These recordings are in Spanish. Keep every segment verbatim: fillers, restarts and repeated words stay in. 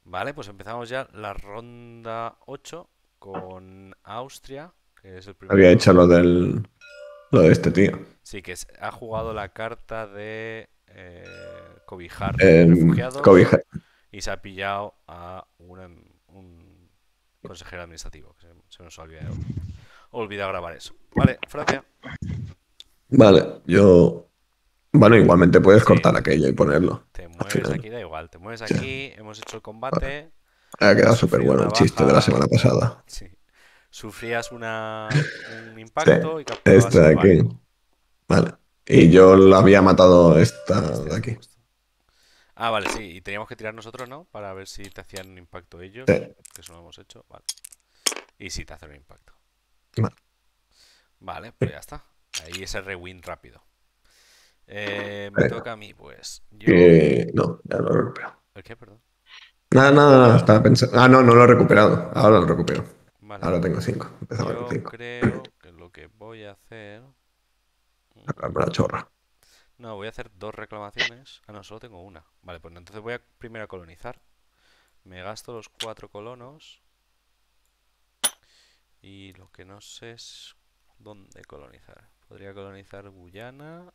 Vale, pues empezamos ya la ronda ocho con Austria, que es el Había primero. hecho lo del, lo de este tío. Sí, que es- ha jugado la carta de eh, cobijar Em, refugiados cobija. y se ha pillado a una- un consejero administrativo. Que se, se nos ha olvidado, olvidado grabar eso. Vale, Francia. Vale, yo. Bueno, igualmente puedes Sí, cortar aquello y ponerlo te al mueves final. aquí, da igual. Te mueves Sí, aquí, hemos hecho el vale. combate. Ha Has quedado súper sufrido bueno una el chiste de la baja. semana pasada. Sí. Sufrías una, un Sí, impacto y capturabas este el de aquí. barco. Vale. Y yo lo había matado esta Este de era aquí. vuestro. Ah, vale, sí. Y teníamos que tirar nosotros, ¿no? Para ver si te hacían un impacto ellos. Sí, Que eso lo hemos hecho. Vale. Y si te hacen un impacto. vale. Vale, pues ya está. Ahí ese rewind rápido. Eh, me Venga. toca a mí, pues. Yo. Que no, ya lo he recuperado. ¿El qué, perdón? Nada, nada, nada, estaba pensando. Ah, no, no lo he recuperado. Ahora lo recupero. Vale. Ahora tengo cinco. Empezaba con Yo cinco. creo que lo que voy a hacer. Sacarme la chorra. No, voy a hacer dos reclamaciones. Ah, no, solo tengo una. Vale, pues entonces voy a primero a colonizar. Me gasto los cuatro colonos. Y lo que no sé es dónde colonizar. Podría colonizar Guyana,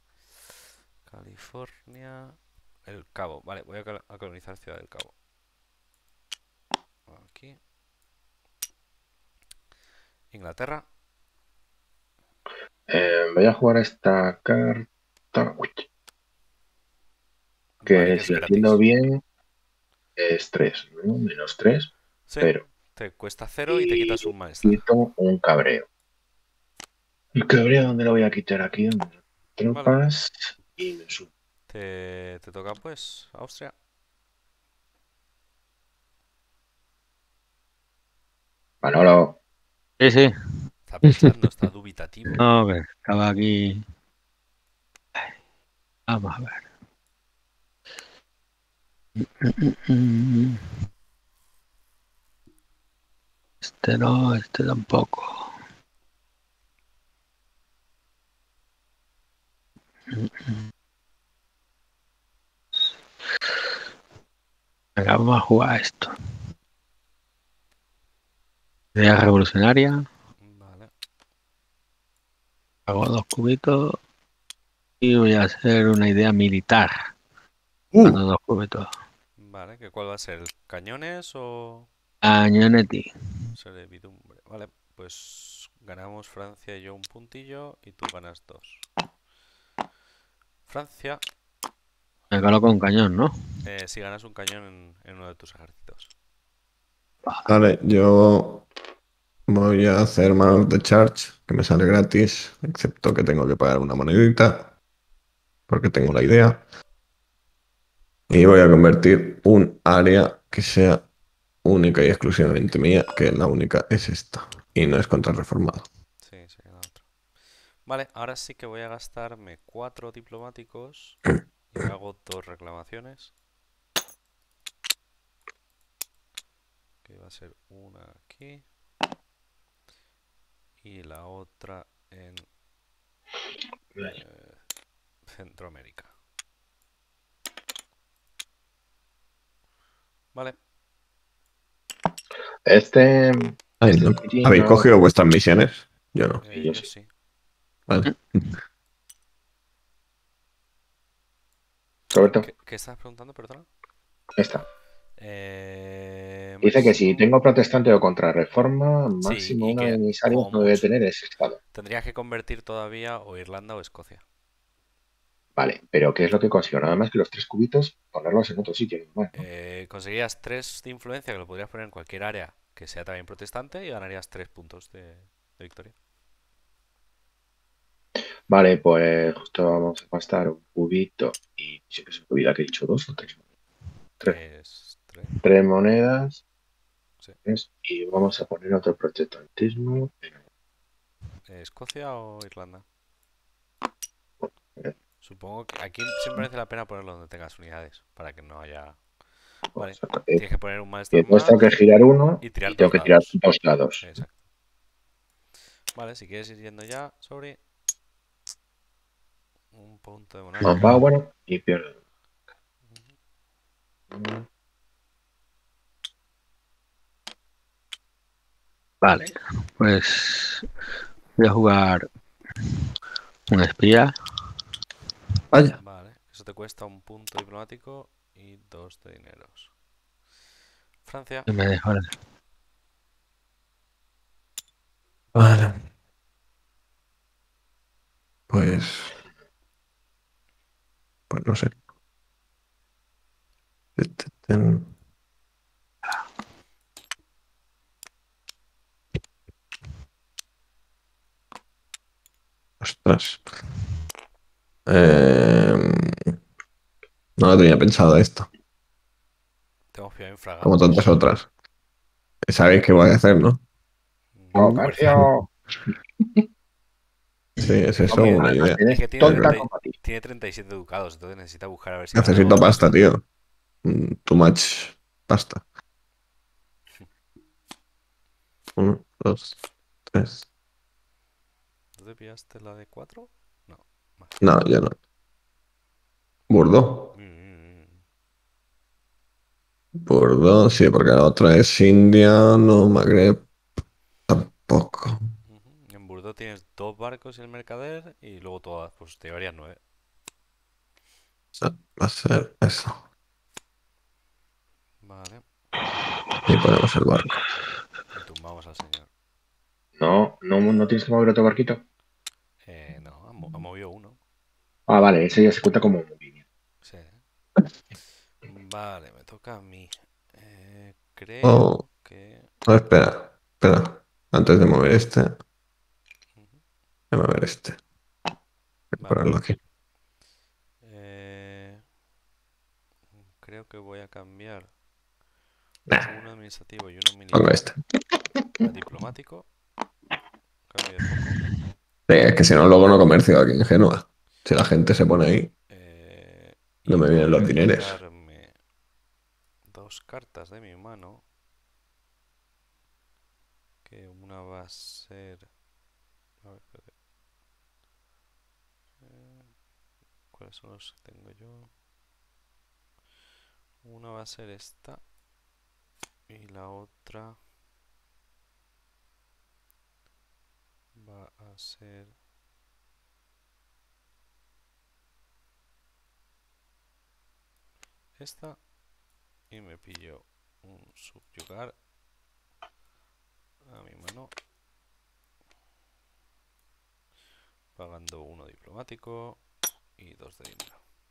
California, El Cabo. Vale, voy a, col- a colonizar Ciudad del Cabo. Aquí. Inglaterra. Eh, voy a jugar esta carta, uy, Vale, que que es si lo entiendo gratis. bien es tres, ¿no? Menos tres, Sí, cero. te cuesta cero y te quitas Y un malestar. quito un cabreo. ¿El cabreo dónde lo voy a quitar? Aquí, donde Vale. tropas y me subo. Te, te toca pues Austria. Manolo, Sí, sí. Está pensando, está dubitativo. No, que estaba aquí. Vamos a ver. Mm, Este no, este tampoco. Venga, vamos a jugar esto. Idea revolucionaria. Vale. Hago dos cubitos y voy a hacer una idea militar. Uh, Dando dos cubitos. Vale, ¿que cuál va a ser? ¿Cañones o Cañonetti. servidumbre? Vale, pues ganamos Francia y yo un puntillo y tú ganas dos. Francia, Me coloco un cañón, ¿no? eh, si ganas un cañón en, en uno de tus ejércitos. vale, yo voy a hacer Man of the Charge, que me sale gratis, excepto que tengo que pagar una monedita, porque tengo la idea. Y voy a convertir un área que sea única y exclusivamente mía, que la única es esta. Y no es contrarreformado. Sí, sería la otra. Vale, ahora sí que voy a gastarme cuatro diplomáticos y hago dos reclamaciones. Que va a ser una aquí y la otra en eh, Centroamérica. Vale, este, Ay, este no. City ¿Habéis no. cogido vuestras misiones? Yo no. eh, Yo yo sí. sí. Vale. Roberto, ¿Qué, qué estás preguntando, perdona? esta. Eh, Dice que si máximo. tengo protestante o contrarreforma, Sí, máximo y una de que mis áreas como no debe mucho tener ese estado. tendrías que convertir todavía o Irlanda o Escocia. Vale, pero ¿qué es lo que consigo? Nada más que los tres cubitos, ponerlos en otro sitio, nada más, ¿no? Eh, conseguirías tres de influencia que lo podrías poner en cualquier área que sea también protestante y ganarías tres puntos de, de victoria. Vale, pues justo vamos a gastar un cubito y siempre se me olvida que he dicho dos o tres. Tres, Es tres. tres monedas Sí. tres, y vamos a poner otro protestantismo. ¿Escocia o Irlanda? Eh, Supongo que aquí siempre merece la pena ponerlo donde tengas unidades para que no haya. Vale, Vamos a poner tienes que poner un que malestar entonces tengo que más girar uno y tirar y tengo dos que tirar dados. dos lados. Exacto. Vale, si quieres ir yendo ya sobre un punto de monarca. Manpower y pierdo. Vale, pues voy a jugar un espía. Vaya. Vale, eso te cuesta un punto diplomático y dos de dineros. Francia. Y me dejo el- Vale. Pues. Pues no sé. Este, ten- Ostras. Eh, No lo tenía pensado esto. Tengo fiado en Fraga. Como tantas otras. Sabéis qué voy a hacer, ¿no? ¡Oh, Comercio. Comercio! Sí, es eso, Hombre, una además idea. Es tienes que tiene, Pero tonta treinta y- combatir. tiene treinta y siete ducados, entonces necesita buscar a ver si gana necesito algo. pasta, tío. Mm, Too much pasta. Uno, dos, tres. ¿Tú te pillaste la de cuatro? No, más. No, ya no. Burdo. Mm, Burdo, sí, porque la otra es India, no, Magreb, tampoco. ujú. En Bordeaux tienes dos barcos y el mercader y luego todas, pues te llevarías nueve. O sea, va a ser eso. Vale, Y ponemos el barco. y tumbamos al señor. No, no, no tienes que mover otro barquito. Eh, no, ha, mo- ha movido uno. Ah, vale, ese ya se cuenta como movimiento. Sí. Vale, me toca a mí. Eh, creo Oh, que... no, espera, espera. Antes de mover este, voy Ujú. a mover este. Voy a Vale. ponerlo aquí. Eh, creo que voy a cambiar Nah, uno administrativo y uno pongo militar este. a diplomático. Cambio de foco. Sí, es que si no, luego no comercio aquí en Génova. Si la gente se pone ahí, Eh, y no me vienen voy los a dineros. quitarme dos cartas de mi mano. Que una va a ser... A ver, espérate. Eh, ¿cuáles son los que tengo yo? Una va a ser esta. Y la otra va a ser... esta. Y me pillo un subyugar a mi mano. Pagando uno diplomático y dos de dinero.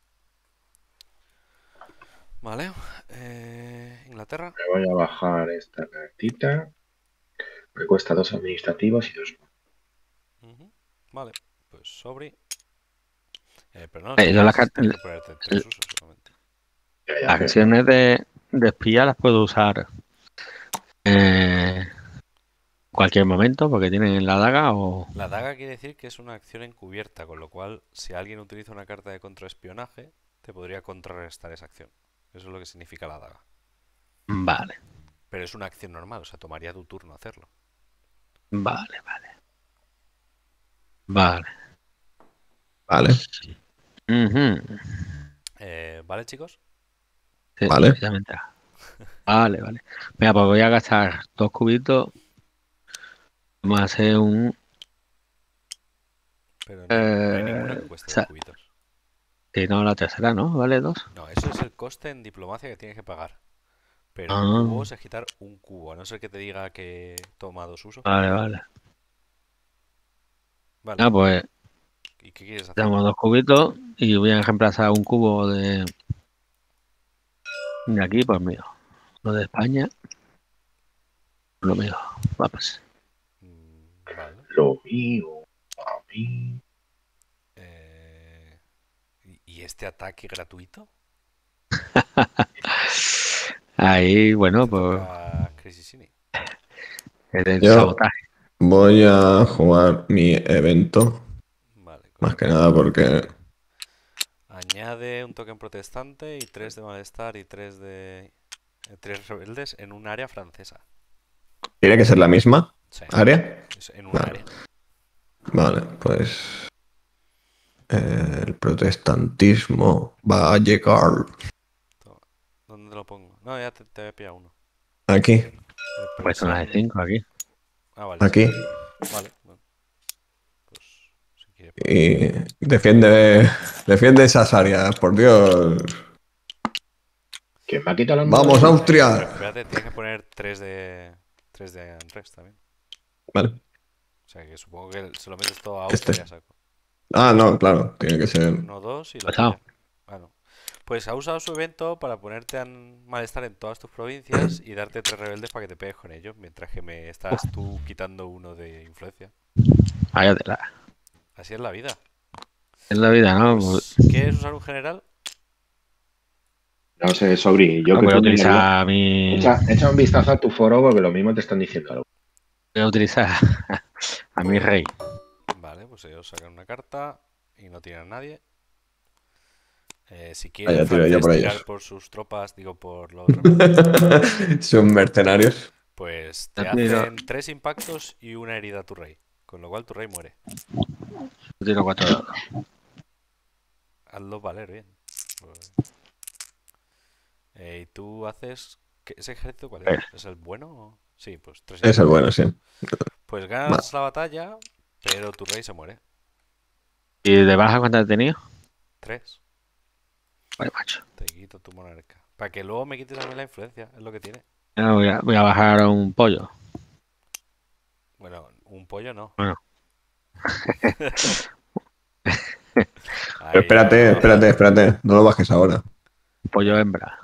Vale. Eh, Inglaterra. Me voy a bajar esta cartita. Me cuesta dos administrativos y dos. Ujú. Vale. Pues sobre. Eh, pero no, Eh, yo las tienes, car- tienes que ponerte tres usos solamente. Ya, ya, las pero- acciones de, de espía las puedo usar eh, en cualquier momento porque tienen la daga o... La daga quiere decir que es una acción encubierta, con lo cual, si alguien utiliza una carta de contraespionaje, te podría contrarrestar esa acción. Eso es lo que significa la daga. Vale, Pero es una acción normal, o sea, tomaría tu turno hacerlo. vale, vale. Vale. Vale, Ujú. Eh, ¿vale, chicos? Sí, Vale. ya me entra. Vale, vale. Mira, pues voy a gastar dos cubitos. Vamos a hacer un... Pero no hay, no hay ninguna que Eh, cueste o sea, dos cubitos. si no, la tercera, ¿no? ¿Vale? Dos. No, eso es el coste en diplomacia que tienes que pagar. Pero en Ah, cubos es quitar un cubo, a no ser que te diga que toma dos usos. vale, vale. Vale, Ah, pues ¿y qué quieres hacer? tenemos dos cubitos y voy a reemplazar un cubo de... De aquí, pues mío. Lo de España. Lo mío. Vamos. Mm, Vale. Lo mío, a mí. Eh, ¿y- ¿Y este ataque gratuito? Ahí, bueno, Te pues toca Crisisini. el Yo- sabotaje. voy a jugar mi evento. Vale. Más que nada porque Añade un token protestante y tres de malestar y tres de... eh, tres rebeldes en un área francesa. tiene que ser la misma Sí, área. es en un Vale. área. Vale, pues eh, el protestantismo va a llegar Toma. ¿Dónde lo pongo? No, ya te, te había pillado uno. aquí. El Pues una de Paysan- cinco aquí. Ah, vale. aquí. Sí. Vale. Bueno. Pues si quieres. Y defiende, defiende esas áreas, por Dios. ¿Quién me ha quitado las ¡Vamos, monedas? Pero Austria! espérate, tienes que poner tres de. tres de Unrest también. Vale. O sea que supongo que se lo metes todo a Este. Austria, saco. Ah, no, claro, tiene que ser. Uno, dos y la Pasado. tuya. Bueno. Pues ha usado su evento para ponerte en malestar en todas tus provincias y darte tres rebeldes para que te pegues con ellos, mientras que me estás tú quitando uno de influencia. Vaya tela. Así es la vida. Es la vida, ¿no? Pues, ¿quieres usar un general? No sé, Sobri, yo No, que voy a tú me utilizar mi. Echa, echa un vistazo a tu foro porque lo mismo te están diciendo algo. Voy a utilizar a mi rey. Vale, pues ellos sacan una carta y no tienen a nadie. Eh, si Ah, quiere ya el tiro yo francés por tirar ellos. por sus tropas, digo por los rebeldes, Son mercenarios. pues Ya te tiro. hacen tres impactos y una herida a tu rey. Con lo cual tu rey muere. Yo tiro cuatro dados. Hazlo valer bien. Pues- Eh, y tú haces. ¿qué- ¿Ese ejército cuál es? ¿Es el bueno? o- Sí, pues tres Es el impactos. bueno, sí. Pues Va. ganas la batalla, pero tu rey se muere. ¿Y de baja cuántas he tenido? Tres. Vale, macho. Te quito tu monarca. Para que luego me quites también la influencia, es lo que tiene. Ya voy, a, voy a bajar a un pollo. Bueno, un pollo no. Bueno. Ahí, Espérate, no. espérate, espérate. No lo bajes ahora. Pollo hembra.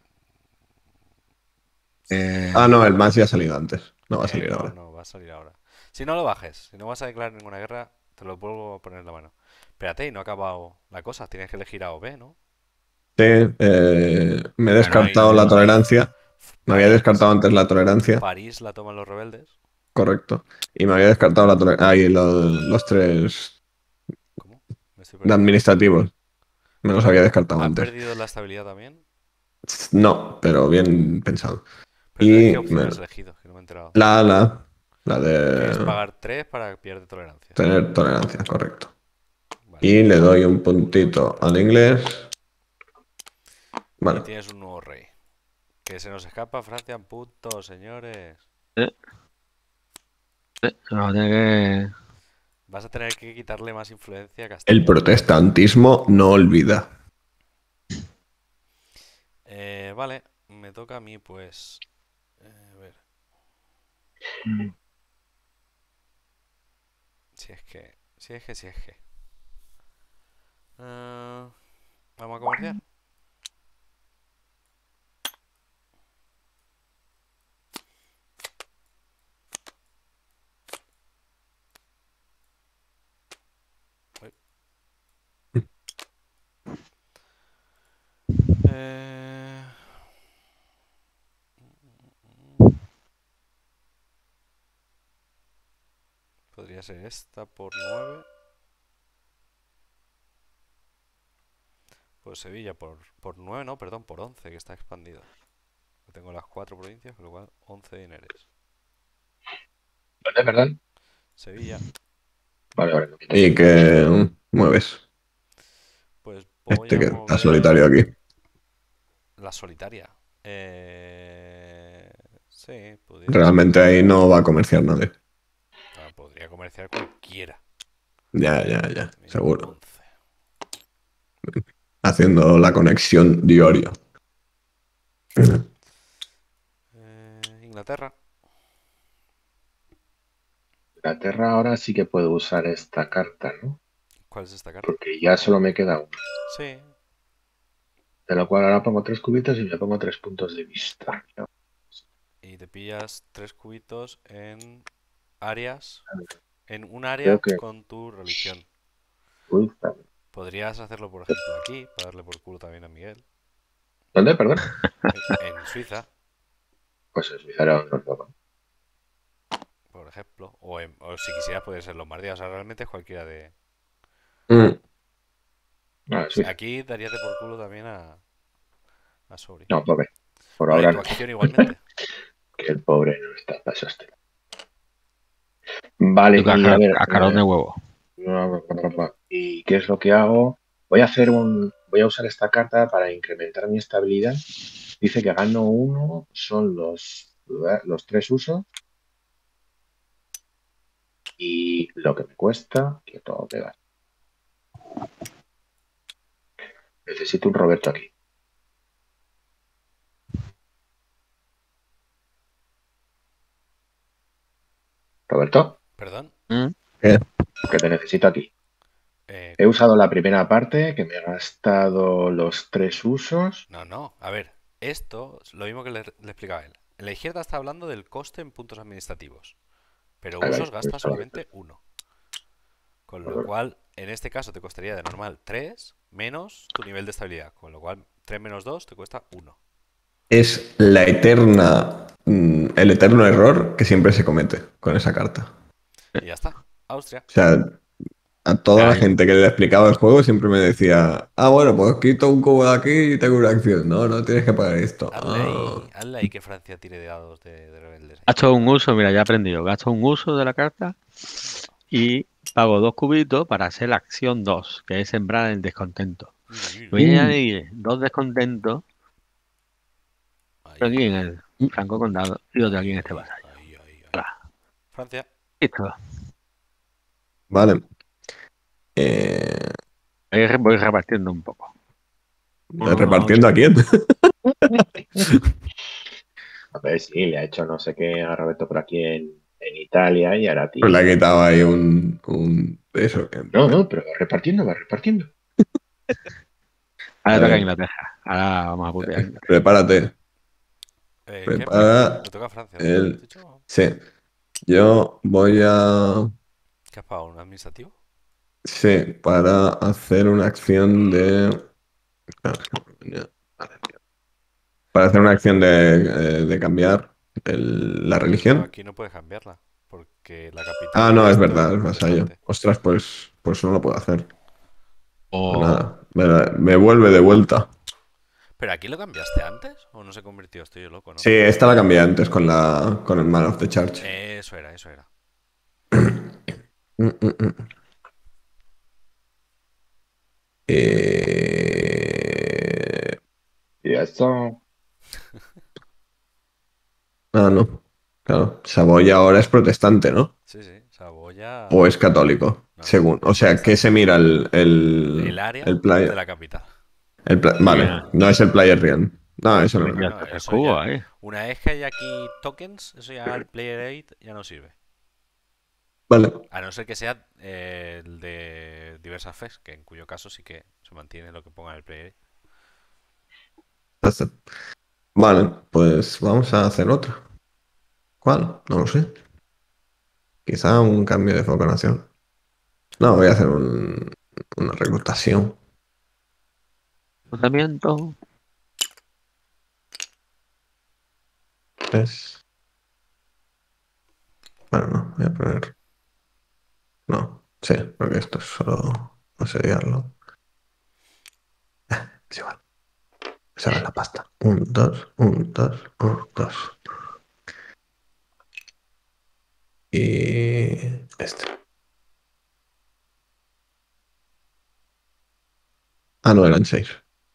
Eh, Ah, no, el más ya ha salido antes. No va a Eh, salir no, ahora. no, va a salir ahora. Si no lo bajes, si no vas a declarar ninguna guerra, te lo vuelvo a poner en la mano. Espérate, y no ha acabado la cosa. Tienes que elegir A o B, ¿no? Sí, eh, me he Bueno, descartado ahí- la tolerancia. Me había París, descartado antes la tolerancia, París la toman los rebeldes. correcto. Y me había descartado la tolerancia. Ah, y los, los tres ¿Cómo? Me estoy perdiendo. administrativos. Me los había descartado ¿Han antes. perdido la estabilidad también? No, pero bien pensado. Pero entonces, Y ¿qué opción me- has elegido? Que no me he enterado. la la, la Que es de pagar tres para que pierda tolerancia. tener tolerancia, correcto. Vale. Y le doy un puntito al inglés. Y Vale. tienes un nuevo rey. Que se nos escapa Francia en punto, señores. eh, vamos a tener que. Vas a tener que quitarle más influencia a El Castilla. protestantismo no olvida. Eh, vale, me toca a mí, pues. Eh, a ver. Si es que. Si es que, si es que. Ah, Vamos a comerciar. Uy. Eh, Podría ser esta por nueve. Pues Sevilla por, por nueve, no, perdón, por once, que está expandida. Tengo las cuatro provincias, con lo cual once dineros. ¿Dónde, perdón? Sevilla, Vale, vale. no quito. Y que mm, mueves. pues voy Este a que está mover solitario aquí. la solitaria. Eh, sí, podría, Realmente ahí no va a comerciar nadie. ah, podría comerciar cualquiera. Ya, ya, ya, Mira, seguro. once. Haciendo la conexión diario. Eh, Inglaterra. Inglaterra ahora sí que puedo usar esta carta, ¿no? ¿Cuál es esta carta? Porque ya solo me queda una. Sí, De lo cual ahora pongo tres cubitos y me pongo tres puntos de vista. y te pillas tres cubitos en áreas. En un área Creo que- con tu religión. Uy, está- Podrías hacerlo, por ejemplo, aquí, para darle por culo también a Miguel. ¿Dónde, perdón? En, en Suiza, Pues es Suiza, no, no, por ejemplo. O, en- o si quisieras, puede ser Lombardía. O sea, realmente es cualquiera de. Mm, no, es Suiza. Aquí darías de por culo también a. A Sobri. No, pobre. Por Bueno, y ahora tu no, acción igualmente. que el pobre no está para sostén. Vale, Toca y a ver. cascarón eh, de huevo. ¿Y qué es lo que hago? Voy a hacer un. Voy a usar esta carta para incrementar mi estabilidad. Dice que gano uno, son los, los tres usos. Y lo que me cuesta, que todo pegar. Necesito un Roberto aquí. Roberto, Perdón. ¿Mm? ¿Qué? que te necesito aquí. Eh, He usado la primera parte, que me he gastado los tres usos. no, no. A ver, esto es lo mismo que le, le explicaba él. En la izquierda está hablando del coste en puntos administrativos. Pero Ahí va, usos he gasta usado solamente uno. Con lo Vale. cual, en este caso te costaría de normal tres menos tu nivel de estabilidad. Con lo cual, tres menos dos te cuesta uno. Es la eterna. mm, el eterno error que siempre se comete con esa carta. Y ya está. Austria. O sea, a toda la Ay. gente que le explicaba el juego siempre me decía: Ah, bueno, pues quito un cubo de aquí y tengo una acción. No, no tienes que pagar esto. Hazle ahí, Ah. hazle ahí que Francia tire de dados de, de rebeldes. Gasto un uso, mira, ya he aprendido. Gasto un uso de la carta y pago dos cubitos para hacer la acción dos, que es sembrar el descontento. Mira, mira. Voy a Mm. añadir dos descontentos Ahí, aquí en el Franco Condado y otro aquí en este vasallo. ahí, ahí, ahí. Hala, Francia. listo. Vale. Eh, Voy re- voy repartiendo un poco. ¿Repartiendo a quién? A ver, sí, le ha hecho no sé qué a Roberto por aquí en, en Italia y ahora a ti. Pues le ha quitado ahí un. un eso. que- No, no, pero va repartiendo, va repartiendo. Ahora A toca ver. Inglaterra. Ahora vamos a putear a Inglaterra. Prepárate. Eh, ¿qué? Prepara Le toca a Francia, ¿no? el- ¿Has dicho? Sí. Yo voy a. ¿Qué has pagado? ¿Un administrativo? Sí, para hacer una acción de. Claro, es que no venía- vale, tío. Para hacer una acción de, eh, de cambiar el- la No, religión. aquí no puedes cambiarla. Porque la capital Ah, no, es está verdad, es vasallo. protestante. Ostras, pues, pues no lo puedo hacer. Pues O nada, me, me vuelve de vuelta. ¿Pero aquí lo cambiaste antes? ¿O no se convirtió? Estoy yo loco, ¿no? Sí, esta la cambié antes con la con el Man of the Church. Eso era, eso era. Mm, mm, mm. Eh, Y esto, Ah, no. Claro, Saboya ahora es protestante, ¿no? Sí, sí. Saboya. O es católico, No, según. es O sea, ¿qué se mira el, el, El área el player? de la capital. El pla- Vale, Bien. no es el player real. No, eso no. ya no, está el eso cubo ya- ahí. Una vez que hay aquí tokens, eso ya el player eight ya no sirve. Vale. A no ser que sea eh, el de diversas fes, que en cuyo caso sí que se mantiene lo que ponga en el player eight. Ya está. Vale, pues vamos a hacer otra. ¿Cuál? No lo sé. Quizá un cambio de foco nación. No, voy a hacer un- una reclutación. Tratamiento. ¿Ves? Bueno, no, voy a poner. No, sí, porque esto es solo asediarlo. Es igual. Se va la pasta. Un, dos, un, dos, un, dos. Y este. Ah, no, eran seis.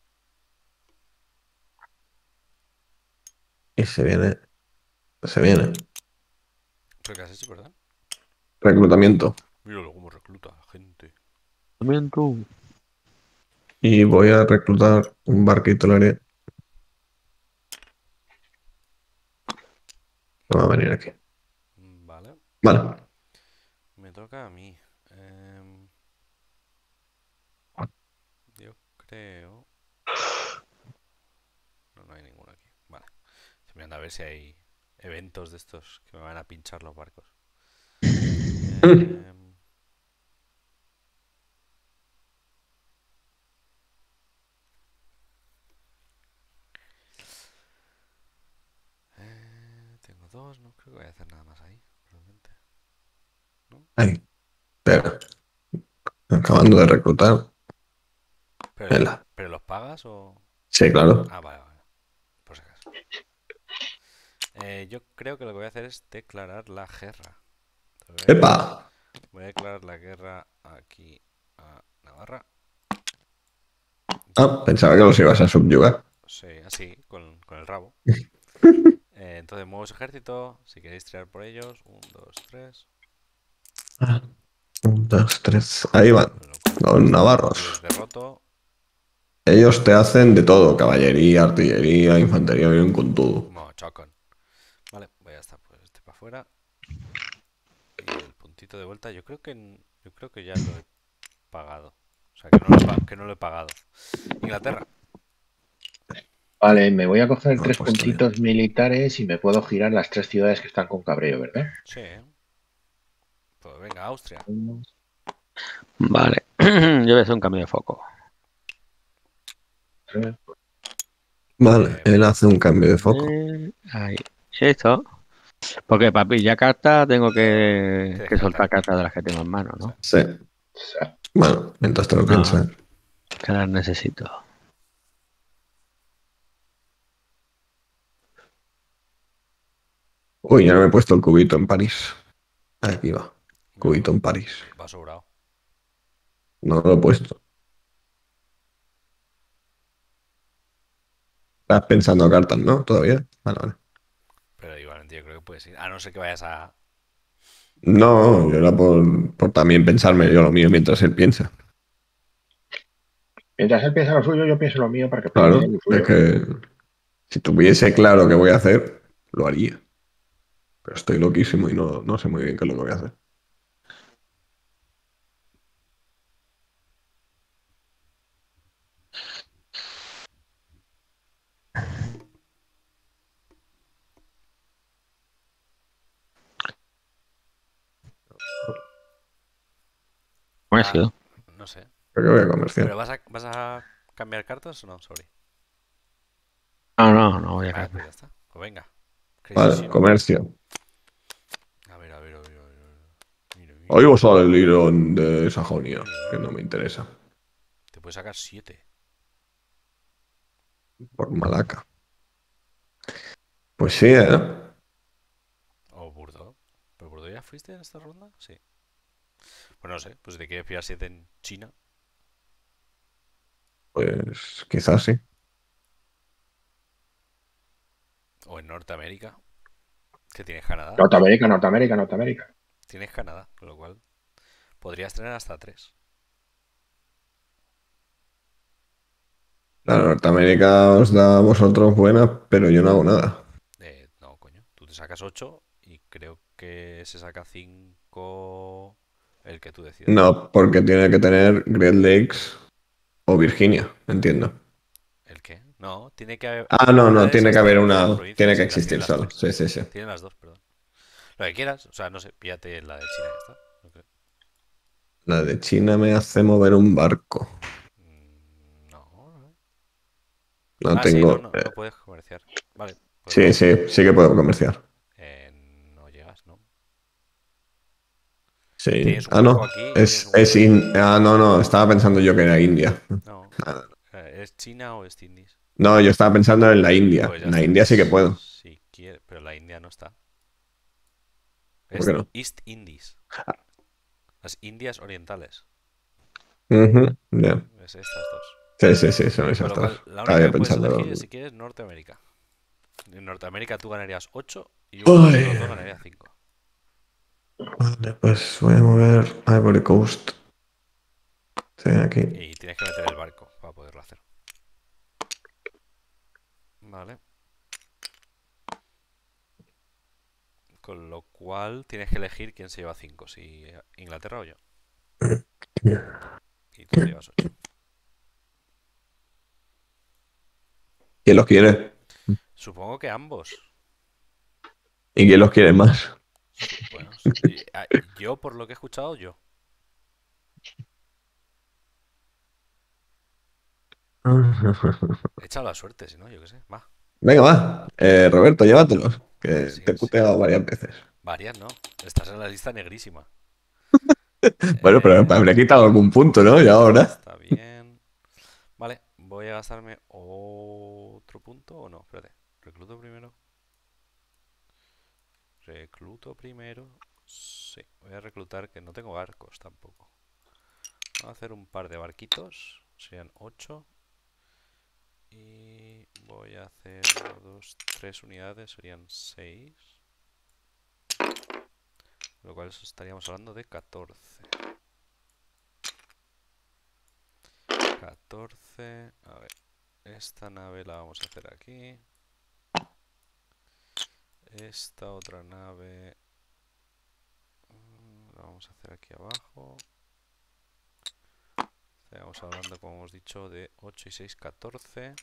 Y se viene. Se viene. ¿Pero qué has hecho, verdad? Reclutamiento. Míralo cómo recluta a la gente. Tratamiento. Y voy a reclutar un barquito área. Va a venir aquí. Mm, Vale. Vale. Me toca a mí. Em, yo creo... No, no hay ninguno aquí. Vale. Estoy mirando a ver si hay eventos de estos que me van a pinchar los barcos. Em, eh, tengo dos, no creo que voy a hacer nada más ahí, realmente. Ahí. Espera. Acabando de reclutar. ¿Pero, Vela. ¿pero los pagas o...? Sí, claro. Ah, vale, vale. Por si acaso. Eh, yo creo que lo que voy a hacer es declarar la guerra. Entonces, voy a- ¡Epa! Voy a declarar la guerra aquí a Navarra. Ah, pensaba que los ibas a subyugar. Sí, así, con, con el rabo. Eh, entonces muevo ese ejército. Si queréis tirar por ellos. Un, dos, tres. Un, dos, tres. Ahí van. Bueno, con Los este navarros. les derroto. Ellos te hacen de todo. Caballería, artillería, infantería, vienen con todo. No, chocan. Vale, voy a estar pues este para afuera. Y el puntito de vuelta, yo creo que n- yo creo que ya lo he pagado. O sea, que no lo he, pa- que no lo he pagado. Inglaterra. Vale, me voy a coger No lo he tres puesto bien. puntitos militares y me puedo girar las tres ciudades que están con cabreo, ¿verdad? Sí. Pues venga, Austria. Vale. Yo voy a hacer un cambio de foco. Tres. Vale, Eh, él hace un cambio de foco. Eh, ahí. Esto. Porque para pillar cartas tengo que, Tienes que que soltar gastar. cartas de las que tengo en mano, ¿no? Sí. Bueno, mientras te lo No, piensas. que las necesito. Uy, ya no me he puesto el cubito en París. Aquí va. Cubito en París. Va sobrado. No lo he puesto. Estás pensando cartas, ¿no? ¿Todavía? Vale, vale. Pero igualmente yo creo que puedes ir. A no ser que vayas a. No, yo era por, por también pensarme yo lo mío mientras él piensa. Mientras él piensa lo suyo, yo pienso lo mío para que piense Claro, lo es suyo. que si tuviese claro qué voy a hacer, lo haría. Pero estoy loquísimo y no, no sé muy bien qué es lo que voy a hacer. Comercio. No sé. ¿Pero qué voy a comerciar? ¿Pero vas a, vas a cambiar cartas o no? Sorry. No, no, no voy a Vale, pues cambiar. ya está. Pues venga. Crazy Vale, ship. comercio. A ver, a ver, a ver, a ver. a ver. Mira, mira, Oigo mira, solo el Lirón de Sajonia, mira, que mira. no me interesa. Te puedes sacar siete. Por Malaca. Pues sí, ¿eh? O Burdeos. ¿Pero Burdeos ya fuiste en esta ronda? Sí. Pues no sé. Pues si te quieres pillar siete en China. Pues quizás sí. O en Norteamérica. Que tienes Canadá. Norteamérica, Norteamérica, Norteamérica. Tienes Canadá. Con lo cual podrías tener hasta tres. La Norteamérica os da a vosotros buenas, pero yo no hago nada. Eh, no, coño. Tú te sacas ocho y creo que se saca cinco el que tú decidas. No, porque tiene que tener Great Lakes o Virginia, entiendo. ¿El qué? No, tiene que haber. Ah, no, Una no, de tiene esas que haber tiene dos una. Tiene provincias que y las tiene existir las solo. tres. Sí, sí, sí. Tienen las dos, perdón. Lo que quieras, o sea, no sé, píllate la de China y ya está. No creo. La de China me hace mover un barco. Mm, no, no. No Ah, sí, no, tengo. no, eh, no puedes comerciar. Vale, pues Sí, va. sí, sí que puedo comerciar. Eh, no llegas, ¿no? Sí. Tienes un Ah, no. hueco aquí, tienes Es, un es hueco aquí. in- Ah, no, no. Estaba pensando yo que era India. No. Ah, Eh, ¿Es China o es Indies? no, yo estaba pensando en la India. Pues ya En la está. India sí que puedo. Si quieres, pero la India no está. ¿Por qué Es no? East Indies. Las Indias Orientales. Ujú, ya. Es estas dos. Sí, sí, sí, son Con esas lo dos. cual, la Estaba única yo que puedes pensando. elegir es si quieres Norteamérica. En Norteamérica tú ganarías ocho y uno de Uy. los dos ganaría cinco. Vale, pues voy a mover Ivory Coast. Estoy aquí. Y tienes que meter el barco para poderlo hacer. Vale. Con lo cual tienes que elegir quién se lleva cinco, si Inglaterra o yo. Y tú te llevas ocho. ¿Quién los quiere? Supongo que ambos. ¿Y quién los quiere más? Bueno, y- ah, yo por lo que he escuchado, yo. Echa la suerte, si no, yo qué sé. Va. Venga, va. Eh, Roberto, llévatelos. Vale, Que sí, te he sí. puteado varias veces. Varias, ¿no? Estás en la lista negrísima. Bueno, pero me Eh, habré quitado algún punto, ¿no? Y ahora. Está bien. Vale, voy a gastarme otro punto o no, espérate. Recluto primero. Recluto primero. Sí, voy a reclutar que no tengo barcos tampoco. Voy a hacer un par de barquitos. Serían ocho. Y voy a hacer dos, tres unidades. Serían seis. Con lo cual eso estaríamos hablando de catorce. catorce. A ver. Esta nave la vamos a hacer aquí. Esta otra nave mm, la vamos a hacer aquí abajo. Estaríamos hablando, como hemos dicho, de ocho y seis, catorce.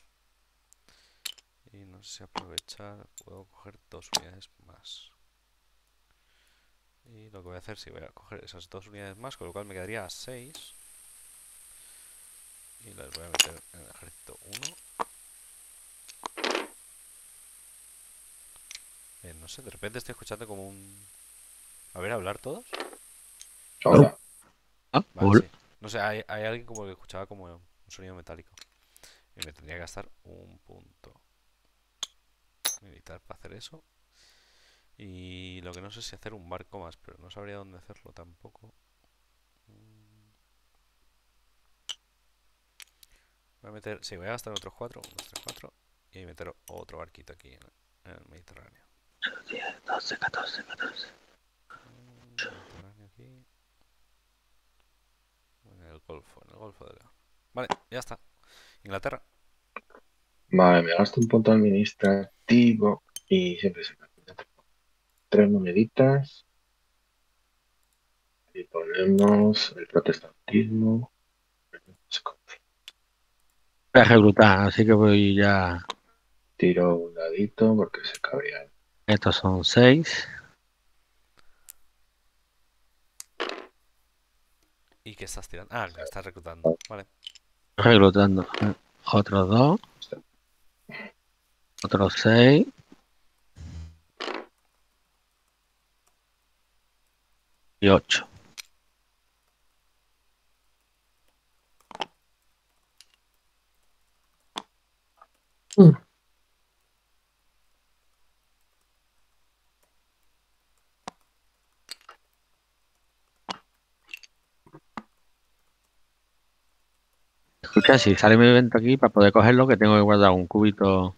Y no sé si aprovechar, puedo coger dos unidades más. Y lo que voy a hacer, sí, voy a coger esas dos unidades más, con lo cual me quedaría a seis. Y las voy a meter en el ejército uno. Eh, no sé, de repente estoy escuchando como un... A ver, ¿hablar todos? Ahora, Ah, Vale, cool. sí. No sé, hay, hay alguien como que escuchaba como un sonido metálico. Y me tendría que gastar un punto militar para hacer eso. Y lo que no sé es si hacer un barco más, pero no sabría dónde hacerlo tampoco. Mm. Voy a meter... Sí, voy a gastar otros cuatro. uno, dos, tres, cuatro. Y meter otro barquito aquí en, en el Mediterráneo. diez, doce, catorce, catorce. Mm, Mediterráneo aquí. En el Golfo, en el Golfo de León. Vale, ya está. Inglaterra. vale, me gasto un punto administrativo y siempre se me tres moneditas y ponemos el protestantismo. Voy a reclutar, así que voy ya. Tiro un dadito porque se cabría. Estos son seis. ¿Y qué estás tirando? Ah, que estás reclutando. Vale. Reclutando. Otros dos. Otros seis. Y ocho. Mm. Escucha, si sale mi evento aquí, para poder cogerlo, que tengo que guardar un cubito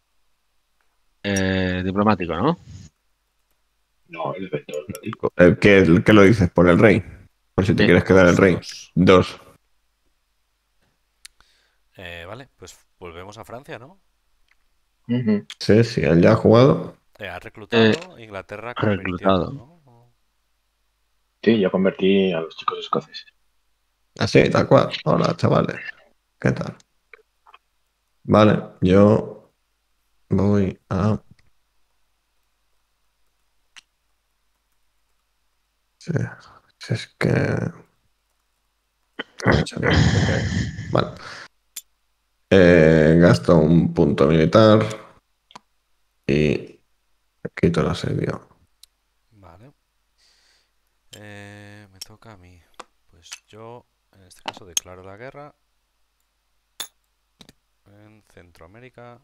eh, diplomático, ¿no? No, el evento lo digo. ¿El qué, el qué lo dices? ¿Por el rey? Por si te Sí. quieres quedar el Dos, rey. dos. Dos. Eh, vale, pues volvemos a Francia, ¿no? Ujú. Sí, sí, él ya ha jugado. Eh, has reclutado, Inglaterra convirtió, reclutado. ¿no? Sí, yo convertí a los chicos escoceses. Así, tal cual. Hola, chavales. ¿Qué tal? Vale, yo voy a... Sí, si es que... Ah, me salió porque- Vale. Eh, gasto un punto militar y quito el asedio. Vale. Eh, me toca a mí. Pues yo, en este caso, declaro la guerra en Centroamérica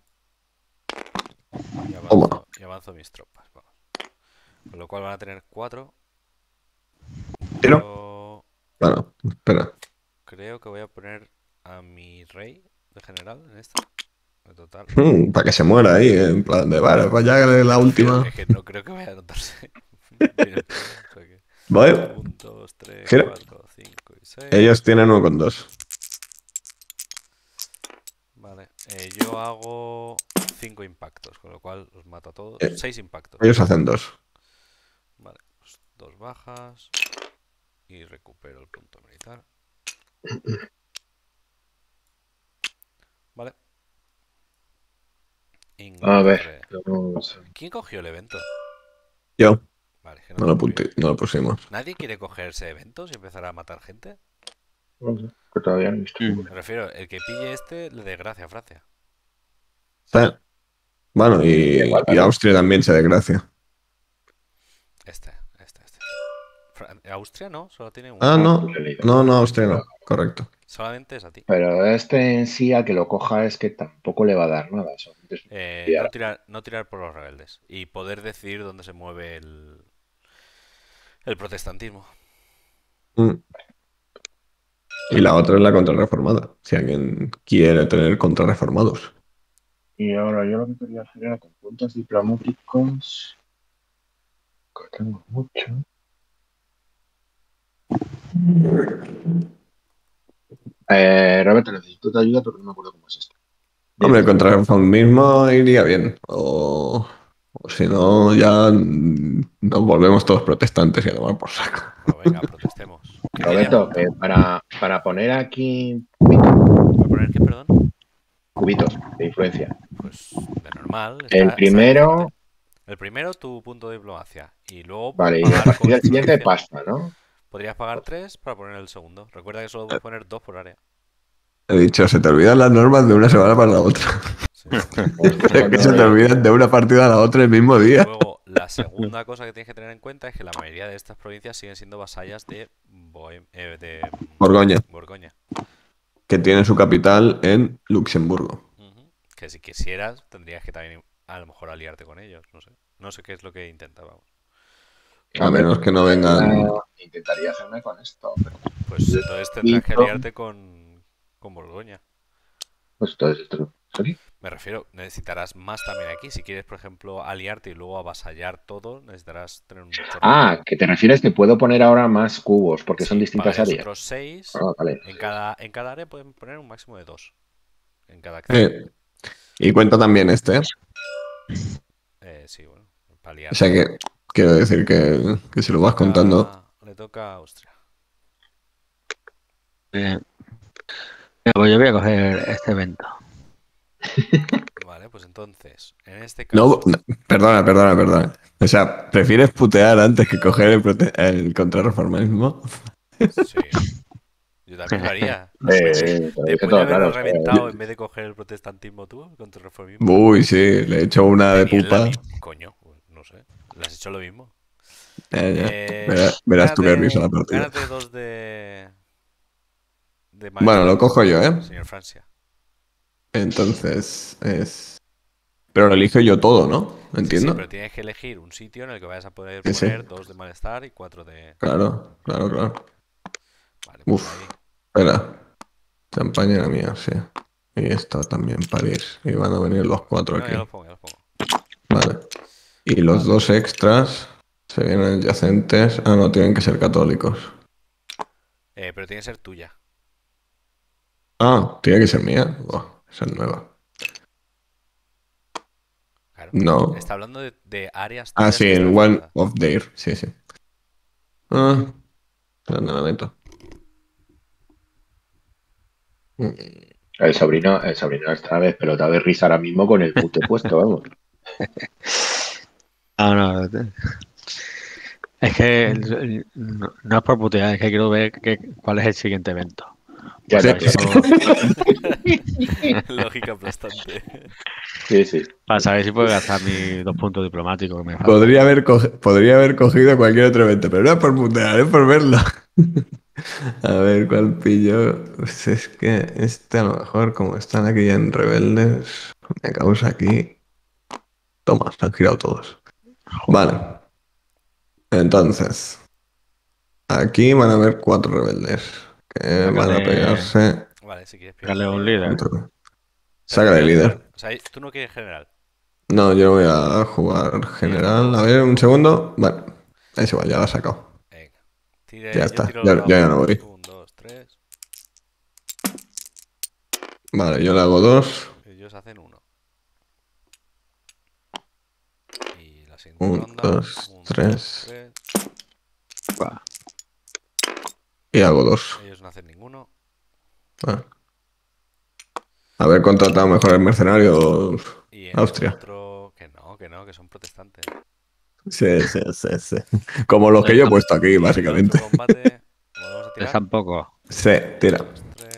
y Toma. avanzo, y avanzo mis tropas. Vamos. Con lo cual van a tener cuatro. ¿Tiro? Yo Bueno, espera. creo que voy a poner a mi rey de general en esta. De total. Mm, para que se muera ahí, en plan de, vale, pues ya que la Me refiero, última. es que no creo que vaya a anotarse. Directo, o sea que Voy. uno, dos, tres, Gira. cuatro, cinco y seis. Ellos tienen uno con dos. Vale, eh, yo hago cinco impactos, con lo cual los mato a todos. Eh, seis impactos. Ellos hacen dos. Vale, pues dos bajas y recupero el punto militar. Vale. A ver, Inglaterra. vamos. ¿Quién cogió el evento? Yo. Vale, que No no lo, tengo ni- punti- no lo pusimos. ¿Nadie quiere cogerse eventos y empezar a matar gente? No sé, que todavía no he visto. Mm. Me refiero, el que pille este le dé gracia a Francia. Sí. Bueno, y, Igual, y ¿no? Austria también se desgracia. Este, este, este. Fran- Austria no, solo tiene uno. Ah, no. Lo he leído. No, no, Austria no. Correcto. Solamente es a ti. Pero este en sí, a que lo coja, es que tampoco le va a dar nada. Solamente es Eh, enviar. no tirar, no tirar por los rebeldes. Y poder decidir dónde se mueve el, el protestantismo. Mm. Y la otra es la contrarreformada. Si alguien quiere tener contrarreformados. Y ahora yo lo que quería hacer era con puntos diplomáticos. Que tengo mucho. Eh, Roberto, necesito tu ayuda porque no me acuerdo cómo es esto. Hombre, Dime. contra el reformismo iría bien. O, o si no, ya mm, nos volvemos todos protestantes y a tomar por saco. Pues venga, protestemos. ¿Qué tiene Roberto, apuntado? eh, para, para poner aquí cubitos, ¿Voy a poner qué, perdón? cubitos de influencia. Pues de normal, El está, está primero, decente. El primero, tu punto de diplomacia. Y luego puedes vale, y a pagar partir con del siguiente tradición. pasta, ¿no? Podrías pagar tres para poner el segundo. Recuerda que solo puedes poner dos por área. He dicho, se te olvidan las normas de una semana para la otra. Sí. Pues esto Es que se te cuando- olvidan de una partida a la otra el mismo día. Luego, la segunda cosa que tienes que tener en cuenta es que la mayoría de estas provincias siguen siendo vasallas de, Bohem- eh, de mm, Borgoña, Borgoña. que tiene su capital en Luxemburgo. Ujú. Que si quisieras, tendrías que también a lo mejor aliarte con ellos. No sé. No sé qué es lo que intentábamos. A menos que no vengan. Intentaría hacerme con esto, pero Pues entonces tendrás que Listo. aliarte con, con Borgoña. pues entonces esto ¿esto aquí? Me refiero, necesitarás más también aquí. Si quieres, por ejemplo, aliarte y luego avasallar todo, necesitarás tener un chorro. Ah, que te refieres que puedo poner ahora más cubos porque son Sí, distintas pagarías áreas. otros seis. Ah, vale. En cada, en cada área pueden poner un máximo de dos. En cada acción. Eh, y cuenta también este. ¿eh? Eh, sí, bueno, para O aliarte. sea que quiero decir que, que si lo vas contando. Toca- Le toca a Austria. Bien. Venga, pues yo voy a coger este evento. Vale, pues entonces, en este No, caso. no, perdona, perdona, perdona. O sea, ¿prefieres putear antes que coger el, prote- el contrarreformismo? Sí. Yo también lo haría. Eh, Después eh, de, te lo dije después de todo haberlo claro, o sea, reventado en vez de coger el protestantismo tú, el contrarreformismo. Uy, sí, le he hecho una de Tenías la pupa. mi- Coño, pues, no sé. ¿Le has hecho lo mismo? Ya, ya. Eh, Verás, verás tú qué gánate, risa la partida. gánate dos de. De Bueno, lo malestar, cojo yo, ¿eh? señor Francia. Entonces es. Pero lo elijo yo todo, ¿no? Sí, sí, ¿Entiendo? pero tienes que elegir un sitio en el que vayas a poder Sí, sí. poner dos de malestar y cuatro de. Claro, claro, claro. Vale, pues Uf. ahí. Espera. Champaña era mía, sí. Y esta también, París. Y van a venir los cuatro No, aquí. ya los pongo, ya los pongo. Vale. Y los dos extras se vienen adyacentes. Ah, no, tienen que ser católicos. Eh, pero tiene que ser tuya. Ah, tiene que ser mía. Buah, esa es nueva. Claro. No. Está hablando de, de áreas Ah, tuyas sí, que en están One fuerza. of Their. Sí, sí. Ah, ¿dónde la meto? Mm, el sobrino, el sobrino esta vez pelota de risa ahora mismo con el pute puesto, vamos. Ah, no. te- Es que el- no, no es por putear, es que quiero ver qué- cuál es el siguiente evento. Ya, Sí, no, ya. Lógica aplastante. Sí, sí. Para saber si puedo gastar mis dos puntos diplomáticos que me faltan. Podría haber, coge- podría haber cogido cualquier otro evento, pero no es por putear, es por verlo. A ver cuál pillo. Pues es que este a lo mejor, como están aquí ya en rebeldes, me causa aquí. Toma, se han girado todos. Vale. Entonces, aquí van a haber cuatro rebeldes que van a Sácale- pegarse. Vale, si quieres Sácale un pegarle. líder. Contra- Sácale el líder. O sea, tú no quieres general. No, yo no voy a jugar general. A ver, un segundo. Vale, es igual, ya lo he sacado. Venga. Tire, Ya yo está, tiro ya- los ya dados. no voy. Un, dos, tres. Vale, yo le hago dos. Ellos hacen uno. Y la siguiente Un, ronda. dos, un, tres. tres. Buah. Y hago dos. Ellos no hacen ninguno. Ah. Haber contratado mejor el mercenario. Y en Austria. el otro. Que no, que no, que son protestantes. Sí, sí, sí, sí. Como los que yo he puesto aquí, Y en el básicamente. otro combate. Volvemos a Es tirar. tampoco. Sí, tira. Dos, tres.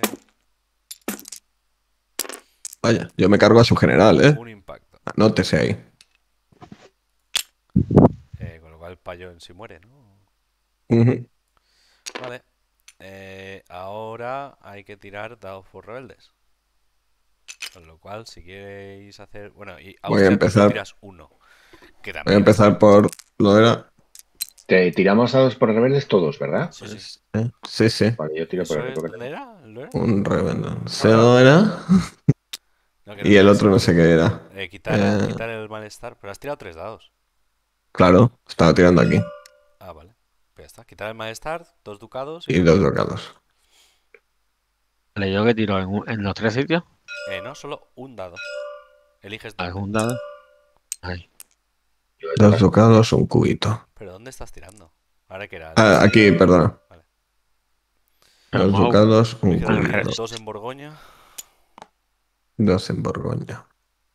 Vaya, yo me cargo a su general, ¿eh? Un impacto. Anótese ahí. Eh, con lo cual el payo en sí muere, ¿no? Ujú. Vale. Eh, ahora hay que tirar dados por rebeldes. Con lo cual, si queréis hacer. Bueno, y Voy a Austria tú empezar- tiras uno. Que Voy a también. empezar por lo era. Te tiramos a dos por rebeldes todos, ¿verdad? Sí, sí. ¿eh? Sí, sí. Vale, yo tiro por ¿Eso el es, porque- ¿dónde era? ¿Lo era? Un rebelde. Cero era. No, que no Y el tienes- otro no sé qué era. eh, quitar, Eh. quitar el malestar. Pero has tirado tres dados. Claro, estaba tirando aquí. Ah, vale. Pues ya está. Quitar el malestar, dos ducados Y y... dos ducados. Vale, yo que tiro en, un- en los tres sitios. Eh, no, solo un dado. Eliges dónde. Algún dado. Ahí. Yo le Dos toca- ducados, un cubito. ¿Pero dónde estás tirando? Ahora que era... el Ah, tres. aquí, perdona. Vale. Dos Vamos a- ducados, un Elige dónde cubito. quieres. Dos en Borgoña. Dos en Borgoña.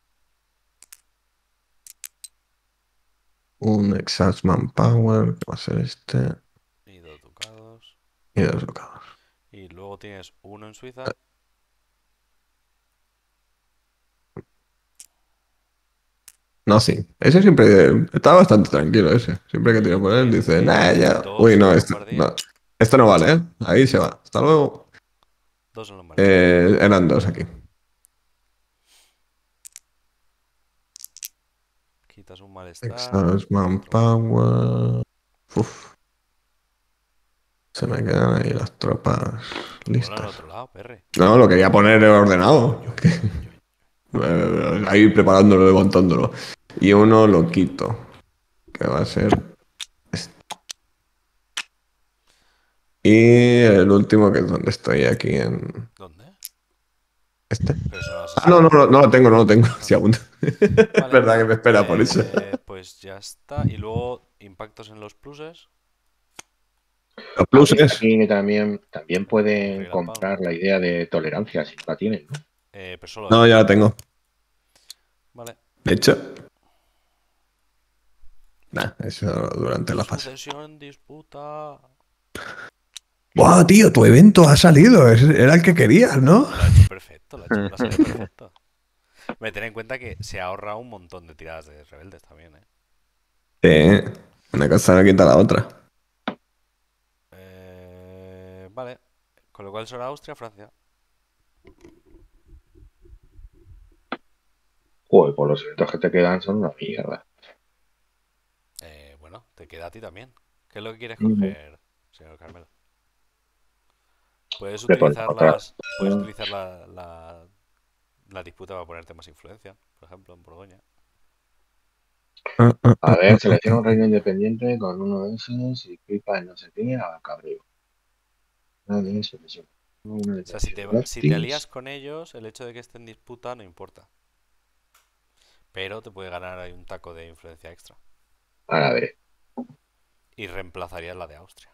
Un Exhaust Power, que va a ser este. Y dos ducados. Y dos ducados. Y luego tienes uno en Suiza. No, sí. Ese siempre. Está bastante tranquilo ese. Siempre que tiro por él dice, Y nah, ya. dos Uy, no, en esto Lombardía. no. Esto no vale, ¿eh? Ahí se va. Hasta luego. Dos en Lombardía. Eh, eran dos aquí. Quitas un malestar. Exhaust Power. Uf. Se me quedan ahí las tropas Ponlo en listas. otro lado, perre. No, lo quería poner ordenado. Eh, Ahí preparándolo, levantándolo. Y uno lo quito. Que va a ser este. Y el último, que es donde estoy aquí en ¿Dónde? este. Pero eso no has Ah, no, no, no, no lo tengo, no lo tengo. Sí, aún. Es Vale. verdad que me espera por eso. Eh, pues ya está. Y luego impactos en los pluses. Los pluses. Aquí también, también pueden Relámpago. comprar la idea de tolerancia si no la tienen, ¿no? Eh, pero solo No, hay. ya la tengo. Vale. De hecho. Nah, eso durante la fase. Sucesión, disputa. ¡Buah, tío! Tu evento ha salido. es- Era el que querías, ¿no? Lo ha hecho perfecto, lo ha hecho, lo ha salido perfecto. Me ten en cuenta que se ahorra un montón de tiradas de rebeldes también, ¿eh? Sí. Una cosa no quita la otra. Eh, Vale. Con lo cual será Austria, Francia. Joder, pues los eventos que te quedan son una mierda. Eh, bueno, te queda a ti también. ¿Qué es lo que quieres Ujú. coger, señor Carmelo? Puedes Le pones utilizar otra. las, puedes utilizar la, la, la disputa para ponerte más influencia, por ejemplo, en Borgoña. Ah, ah, A ah, ver, ah, selecciona un reino independiente con uno de esos y clipa en no sé qué a cabreo. Vale, selecciona. Una de O sea, si te, las si te gratis. alías con ellos, el hecho de que esté en disputa no importa. Pero te puede ganar ahí un taco de influencia extra. Ahora veré. Y reemplazarías la de Austria.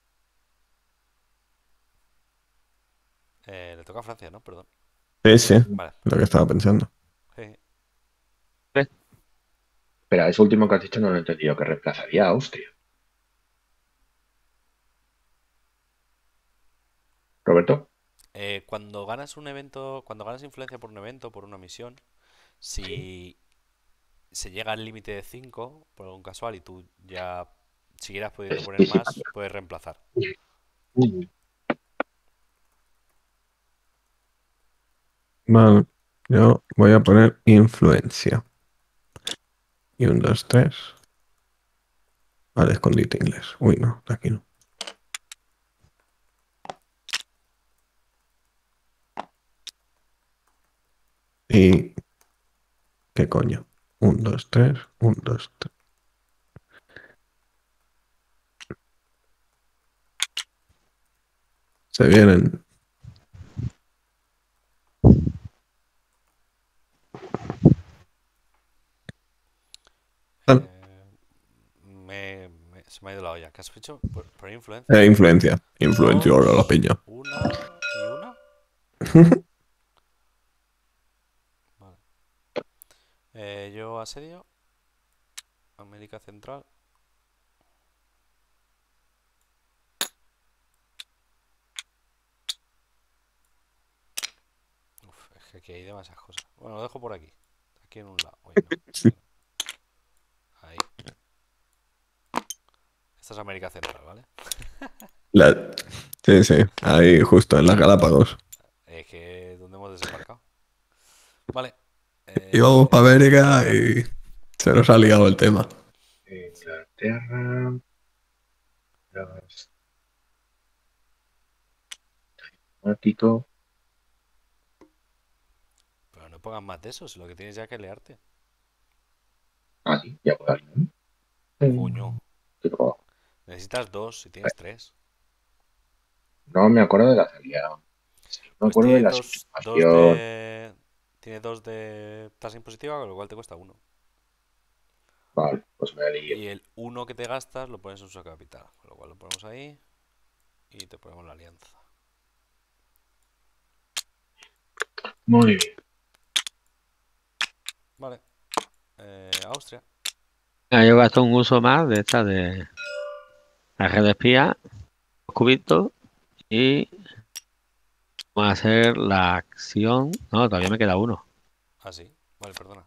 Eh, le toca a Francia, ¿no? Perdón. Sí, sí. Vale. Lo que estaba pensando. Sí. Espera, eso último que has dicho no lo he entendido, que reemplazaría a Austria. Roberto, Eh, cuando ganas un evento, cuando ganas influencia por un evento, por una misión, si se llega al límite de cinco por algún casual y tú ya siguieras pudiendo poner sí, sí, más, puedes reemplazar. Vale. Yo voy a poner influencia. Y un, dos, tres. Vale, escondite inglés. Uy, no, de aquí no. Y. ¿Qué coño? Un, dos, tres. Un, dos, tres. Se vienen. Vale. Eh, me, me- se me ha ido la olla. ¿Qué has hecho? Por, por influencia. Eh, influencia. Influencia ahora la Dos, piña. una y una. Vale. Eh, yo asedio. América Central. Uf, es que aquí hay demasiadas cosas. Bueno, lo dejo por aquí. Aquí en un lado. Uy, no. Sí. Ahí. Esta es América Central, ¿vale? La- Sí, sí. Ahí, justo en las Galápagos. Es que donde hemos desembarcado. Vale. Eh, Íbamos para América y se nos ha liado el tema. Inglaterra. Atlántico. Pero no pongas más de eso, si lo que tienes ya que leerte. Ah, sí, ya puedo. Coño. ¿Qué trabajo? Necesitas dos si tienes tres. No me acuerdo de la salida. No me Pues acuerdo de tiene la dos, dos situación. de. Tiene dos de tasa impositiva, con lo cual te cuesta uno. Vale, pues me lío. Y el uno que te gastas lo pones en su capital. Con lo cual lo ponemos ahí. Y te ponemos la alianza. Muy bien. Vale. Eh, Austria. Ah, yo gasto un uso más de esta de la red de espía, dos cubitos y vamos a hacer la acción. No, todavía me queda uno. Ah, sí. Vale, perdona.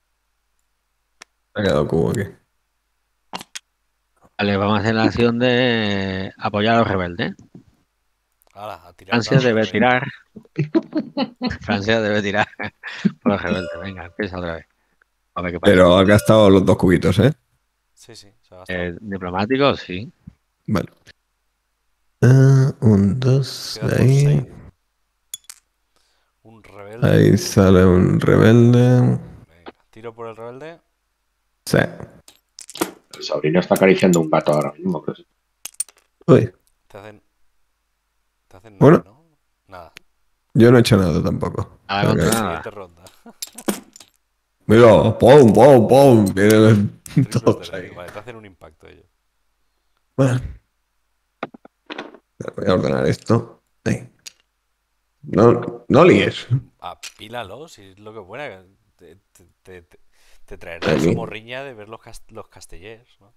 Ha quedado cubo aquí. Vale, vamos a hacer la acción de apoyar a los rebeldes. Hala, a tirar Francia dados de debe veinte. tirar. Francia debe tirar por los rebeldes. Venga, empieza otra vez. A ver qué pasa. Pero ha gastado los dos cubitos, ¿eh? Sí, sí, se ha gastado. Eh, diplomático, sí. Vale. Ah, un, dos, Queda de tu ahí. Hussein. Un rebelde. Ahí sale un rebelde. Venga, tiro por el rebelde. Sí. El sobrino está acariciando un gato ahora mismo. Creo. Uy, Te hacen. Te hacen Bueno. nada, ¿no? Nada. yo no he hecho nada tampoco. Nada O sea contra que- nada. Siguiente ronda. Mira, pum, pum, pum. Vienen Triples todos de ahí. enemigo. Vale, te hacen un impacto ellos. Bueno. Voy a ordenar esto. Ahí. No, no líes. Apílalos, si es lo que buena. Te, te, te, te- te traerá Aquí. esa morriña de ver los, cast- los castellers, ¿no?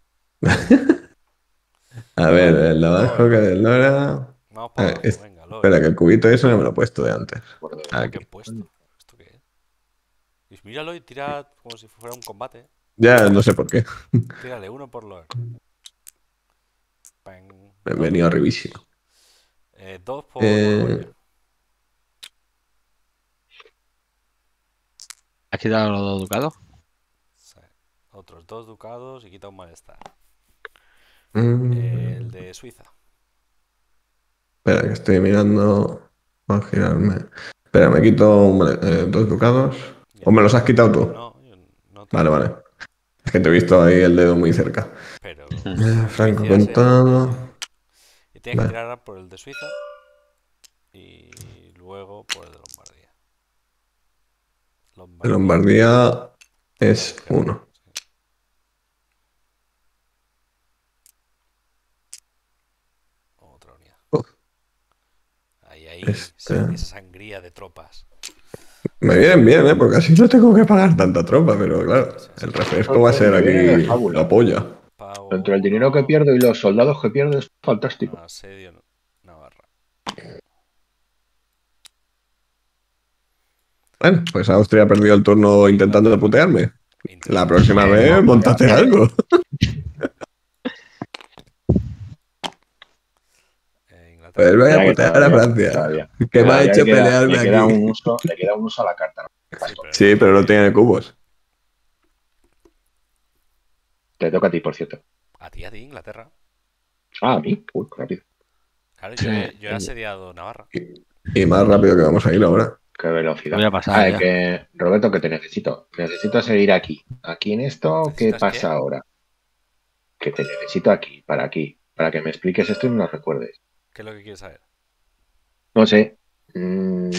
A ver, el de Lord. abajo que del Lora. Vamos A para ver, abajo, es- venga, Lord. Espera, que el cubito eso no me lo he puesto de antes. Por de- ¿Cómo que Aquí. he puesto? ¿Esto qué es? Y míralo y tira como si fuera un combate. Ya no sé por qué. Tírale uno por Lord. Pang. Me he Dos. venido arribísimo. Eh, dos por Eh, Borgoña. ¿Has quitado los dos ducados? Sí. Otros dos ducados y quita un malestar. mm, El de Suiza. Espera, que estoy mirando. Voy a girarme. Espera, me quito un vale, eh, dos ducados. Ya. ¿O me los has quitado tú? No, yo no te Vale, vale. Es que te he visto ahí el dedo muy cerca. Pero Eh, Franco Suiza se contado. llama. Y tienes que Vale. tirar por el de Suiza y luego por el de Lombardía. De Lombardía es uno. Sí. Otra unidad. Uf. Ahí, ahí, Este. esa, esa sangría de tropas. Me vienen bien, ¿eh? Porque así no tengo que pagar tanta tropa, pero claro, Sí, sí. el refresco va a ser Me viene de aquí fábula. la polla. Pago Entre el dinero que uno, pierdo y los soldados que pierdo es fantástico. asedio no- Navarra. Bueno, pues Austria ha perdido el turno intentando putearme. La próxima Eh, vez, no, montate eh. algo. Eh, Inglaterra. Pues voy a Mira que putear a todavía- Francia. todavía. Que me ha Todavía hecho le queda- pelearme le queda aquí. un uso, le queda un uso a la carta. ¿no? Sí, pero, Sí, pero no tiene cubos. Te toca a ti, por cierto. A ti, a ti, Inglaterra. Ah, a mí. Uy, rápido. Claro, yo, he- yo he asediado Navarra. Y más rápido que vamos a ir ahora. Qué velocidad. Voy a pasar Ah, ya. que, Roberto, que te necesito. Necesito seguir aquí. Aquí en esto, ¿qué ¿Necesitas pasa qué? ahora? Que te necesito aquí, para aquí. Para que me expliques esto y me lo recuerdes. ¿Qué es lo que quieres saber? No sé. mm,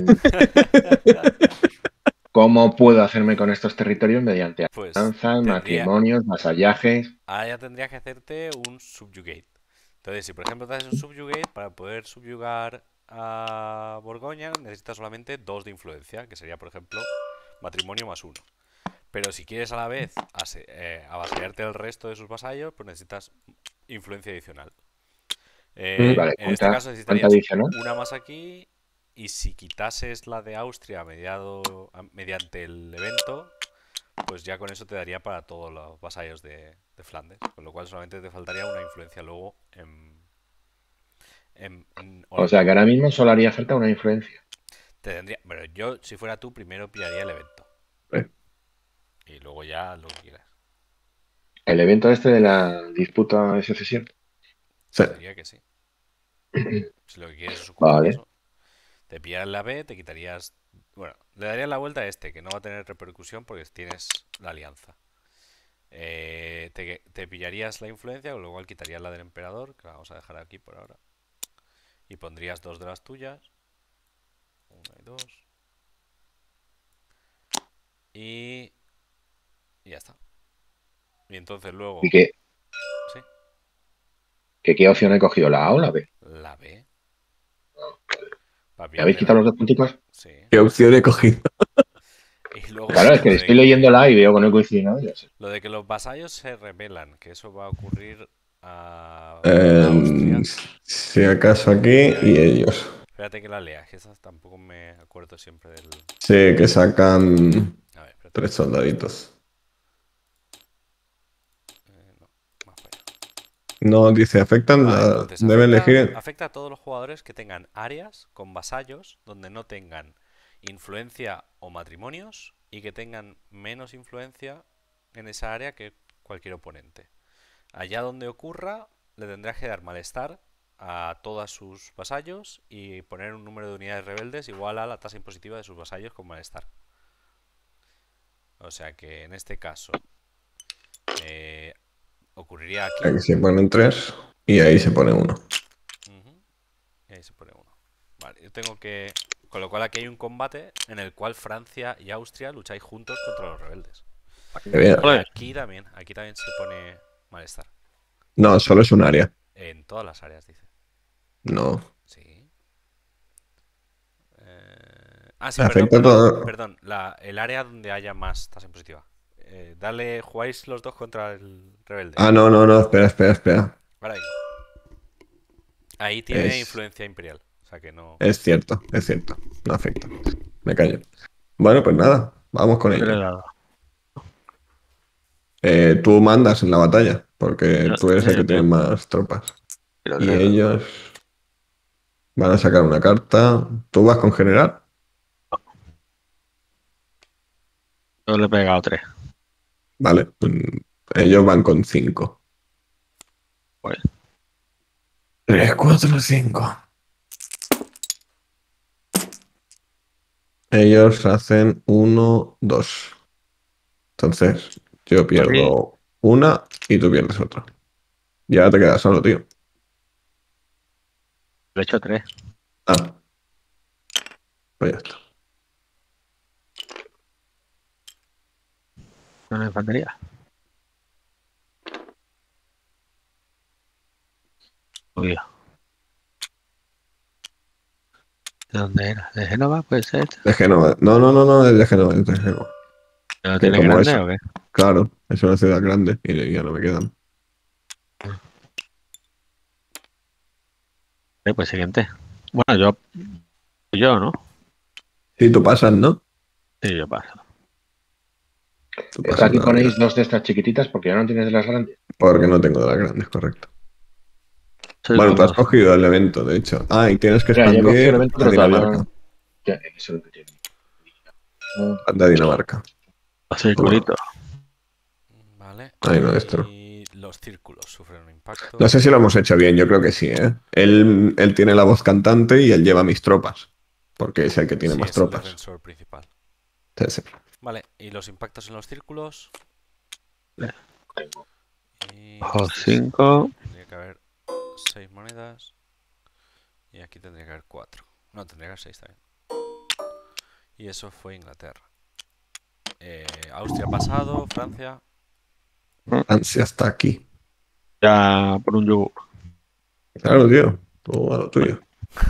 ¿Cómo puedo hacerme con estos territorios mediante Pues alianzas, tendría, matrimonios, vasallajes? ahora ya tendrías que hacerte un subjugate. Entonces, si por ejemplo te haces un subjugate, para poder subyugar a Borgoña necesitas solamente dos de influencia, que sería por ejemplo matrimonio más uno. Pero si quieres a la vez ase- eh, avasallarte el resto de sus vasallos, pues necesitas influencia adicional. Eh, Vale, en este ¿cuánta- caso cuánta necesitarías adicional? una más aquí, y si quitases la de Austria mediado, a- mediante el evento, pues ya con eso te daría para todos los vasallos de, de Flandes. Con lo cual solamente te faltaría una influencia luego en... en- en O sea, que ahora mismo solo haría falta una influencia. te tendría, pero yo, si fuera tú, primero pillaría el evento. Eh. Y luego ya lo que quieras. El evento este de la disputa de secesión. Sí. Diría que sí. Si lo que quieres es ocupar Vale. eso. Te pillas la B, te quitarías... Bueno, le darías la vuelta a este, que no va a tener repercusión porque tienes la alianza. Eh, te, te pillarías la influencia, con lo cual quitarías la del emperador, que la vamos a dejar aquí por ahora. Y pondrías dos de las tuyas. Una y dos. Y, y ya está. Y entonces luego, ¿Y qué, sí, qué, qué opción he cogido? ¿La A o la B? la B. Para ¿Me habéis pillarte quitado la... los dos punticos? Sí. ¿Qué opción he cogido? Y luego Claro, es lo que de estoy leyendo que, la A y veo que no coincide nada. Ya sé. lo de que los vasallos se rebelan, que eso va a ocurrir a, a Em, Austria. si acaso aquí y ellos. Espérate que la lea, que esa tampoco me acuerdo siempre del... Sí, que sacan A ver, espérate. tres soldaditos. Eh, no, más para allá. No dice afectan, Vale, la- entonces debe afecta, elegir. afecta a todos los jugadores que tengan áreas con vasallos donde no tengan influencia o matrimonios y que tengan menos influencia en esa área que cualquier oponente. Allá donde ocurra, le tendrás que dar malestar a todos sus vasallos y poner un número de unidades rebeldes igual a la tasa impositiva de sus vasallos con malestar. O sea que en este caso eh, ocurriría aquí. Aquí se ponen tres y ahí se pone uno. Ujú, y ahí se pone uno. Vale, yo tengo que... Con lo cual aquí hay un combate en el cual Francia y Austria lucháis juntos contra los rebeldes. Que veas. Y Ole, aquí también, aquí también se pone malestar. No, solo es un área. En todas las áreas, dice. No. Sí. Eh, Ah, sí, perdón, Afecta perdón, todo. perdón. La, el área donde haya más tasa impositiva. Eh, dale, jugáis los dos contra el rebelde. Ah, no, no, no, espera, espera, espera. Ahora digo. Ahí tiene Es, influencia imperial. O sea que no. es cierto, es cierto. No afecta. Me callo. Bueno, pues nada, vamos con yo le he ello. dado. Eh, tú mandas en la batalla, porque Yo, tú eres el que yo, tiene yo, más tropas. yo Y le he dado. ellos van a sacar una carta. ¿Tú vas con general? Yo le he pegado tres. Vale. mm, Ellos van con cinco. Pues, Tres, cuatro, cinco. Ellos hacen uno, dos. Entonces, yo pues sí, pierdo una y tú pierdes otra. Ya te quedas solo, tío. le he hecho tres. Ah, pues ya está. Una infantería. Uy, ¿de dónde era? ¿De Génova? Puede ser este. De Génova. No, no, no, no, es de Génova, es de Génova. ¿Pero Que tiene como grande eso, o qué? claro, es una ciudad grande y ya no me quedan. Eh, pues siguiente. Bueno, yo, yo, ¿no? Sí, tú pasas, ¿no? Sí, yo paso. Tú Esta pasas aquí de la ponéis vida. dos de estas chiquititas porque ya no tienes de las grandes. Porque no tengo de las grandes, correcto. Soy Bueno, los tú has dos. cogido el evento, de hecho. Ah, y tienes que Mira, ya he cogido el expandir evento, a pero todavía Dinamarca. no. Ya, eso es lo que tiene. No, De Dinamarca. Los circulitos. Toma. Vale. Ahí no, esto. Y los círculos sufren un impacto. No sé si lo hemos hecho bien, yo creo que sí, ¿eh? Él, él tiene la voz cantante y él lleva mis tropas. Porque es el que tiene Sí, más es el tropas. defensor principal. Sí, sí. Vale, y los impactos en los círculos. tengo. Y Ojo, este sí, cinco. tendría que haber seis monedas. Y aquí tendría que haber cuatro. No, tendría que haber seis también. Y eso fue Inglaterra. Eh, Austria ha pasado, Francia. Ansia está aquí. Ya por un yogur. Claro, tío. Tú a lo tuyo.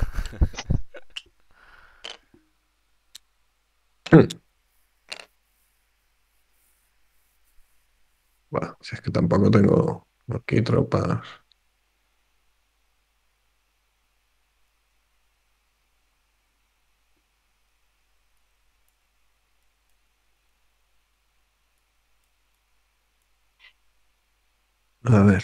Bueno, si es que tampoco tengo aquí tropas. A ver.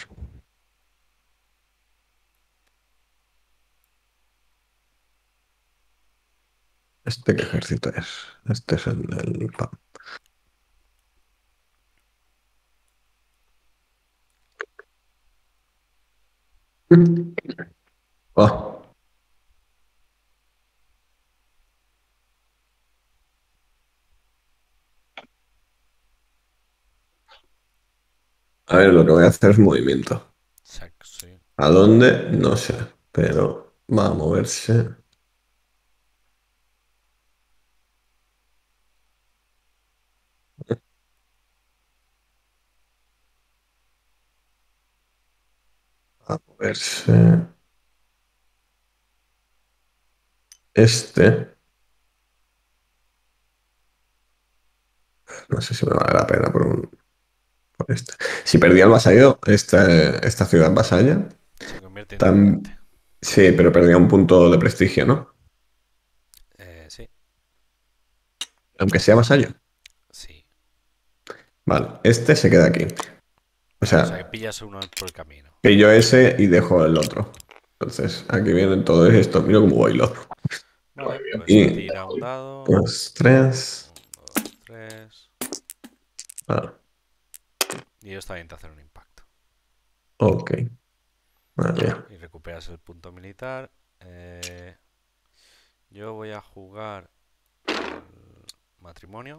¿Este qué ejército es? Este es el del P A M. Ah, A ver, lo que voy a hacer es movimiento. Exacto, sí. ¿A dónde? No sé, pero va a moverse. A moverse. Este. No sé si me vale la pena por un. Por este. Si perdía el vasallo, esta, esta ciudad vasalla. Se convierte en Tam- independiente. Sí, pero perdía un punto de prestigio, ¿no? Eh, sí, Aunque sea vasallo. sí. Vale, este se queda aquí. O Vale, o sea que sea, pillas uno por el camino. pillo ese y dejo el otro. Entonces, aquí vienen todo esto. Mira cómo bailo. Vale, Madre pues Y tira un dado. dos, tres. Un, dos, tres. Vale, Y ellos también te hacen un impacto. ok. Vale, bien. Y recuperas el punto militar. Eh, yo voy a jugar el matrimonio.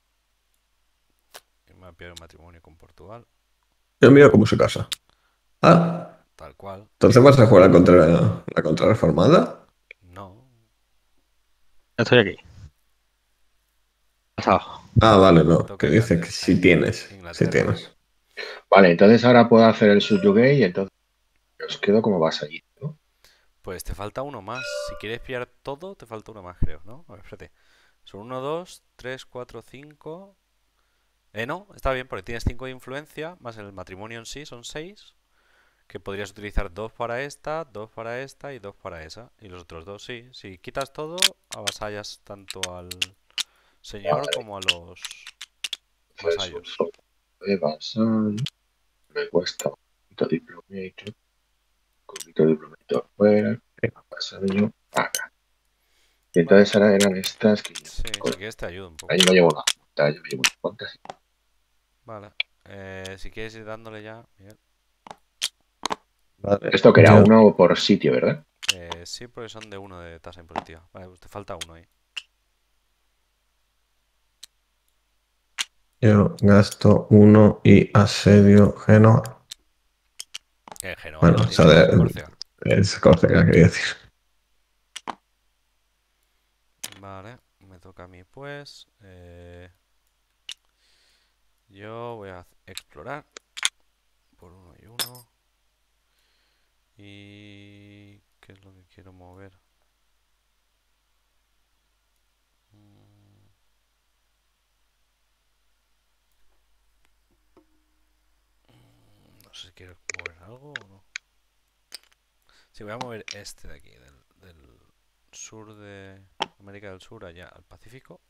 Y me voy a pillar el matrimonio con Portugal. Yo miro cómo se casa. Ah, Tal cual. entonces vas a jugar la contra, la contrarreformada. No. Ya estoy aquí. Pasado. Ah, vale, Me no. toca Que dice que Inglaterra. si tienes. Si Inglaterra. tienes. Vale, entonces ahora puedo hacer el subyugue y entonces os quedo como vasallito, ¿no? Pues te falta uno más. Si quieres pillar todo, te falta uno más, creo, ¿no? A ver, espérate. Son uno, dos, tres, cuatro, cinco. Eh, no, está bien, porque tienes cinco de influencia, más el matrimonio en sí, son seis. Que podrías utilizar dos para esta, dos para esta y dos para esa. Y los otros dos, sí. Si quitas todo, avasallas tanto al señor Vale, como a los entonces un vasallos. solo de vasallo. Me cuesta un poquito de diplomator. Un poquito de diplomator fuera. Vasallo acá. Y Vale. entonces ahora eran estas que yo. Sí, si quieres te ayudo un poco. Ahí no llevo nada. Yo me llevo unas cuantas. Vale. Eh, si quieres ir dándole ya, Miguel. Vale. Esto que era Yo, uno por sitio, ¿verdad? Eh, sí, porque son de uno de tasa impositiva. Vale, pues te falta uno ahí. yo gasto uno y asedio Genoa. Eh, Genoa ya Bueno, lo o sea, tienes. de- Córcega. es Córcega, quería decir. Vale, me toca a mí pues. Eh, yo voy a explorar por uno y uno. ¿Y qué es lo que quiero mover? Mm, no sé si quiero mover algo o no. Sí, voy a mover este de aquí, del, del sur de América del Sur allá al Pacífico.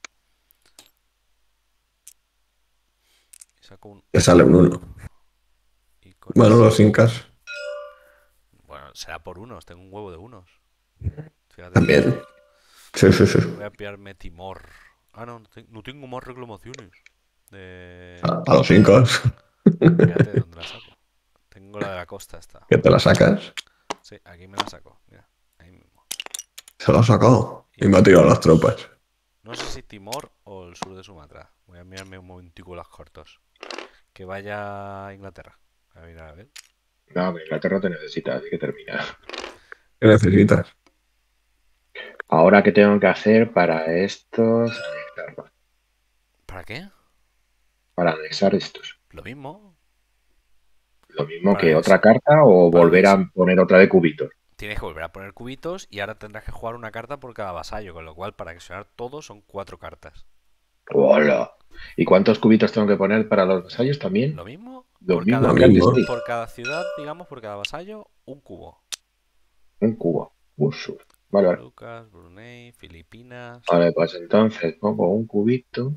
Y saco un Que sale un uno. Y con Bueno, ese- los incas Bueno, será por unos, tengo un huevo de unos. Fíjate tú. también. Sí, sí, sí. Voy a pillarme Timor. Ah, no, no, te- no tengo más reclamaciones. De... A, a los incas. Fíjate de dónde la saco. Tengo la de la costa esta. ¿Que te la sacas? Sí, aquí me la saco. Mira, ahí mismo. Se la ha sacado. Y Y me ha tirado las tenemos- tropas. No sé si Timor o el sur de Sumatra. Voy a mirarme un momentico las cortos. Que vaya a Inglaterra. A mirar, a ver. No, que Inglaterra te necesita, así que termina. ¿Qué necesitas? Ahora, ¿qué tengo que hacer para estos? Anexarlos. ¿Para qué? Para anexar estos. Lo mismo. Lo mismo Para que anex- otra carta o para volver anex- a poner otra de cubitos. Tienes que volver a poner cubitos y ahora tendrás que jugar una carta por cada vasallo, con lo cual para accionar todo son cuatro cartas. ¡Hola! ¿Y cuántos cubitos tengo que poner para los vasallos también? ¿Lo mismo? Lo Por mismo cada, Lo que antes, mismo. sí. por cada ciudad, digamos, por cada vasallo, un cubo. Un cubo. Uso. Vale, vale. Lucas, Brunei, Filipinas. Vale, pues entonces pongo un cubito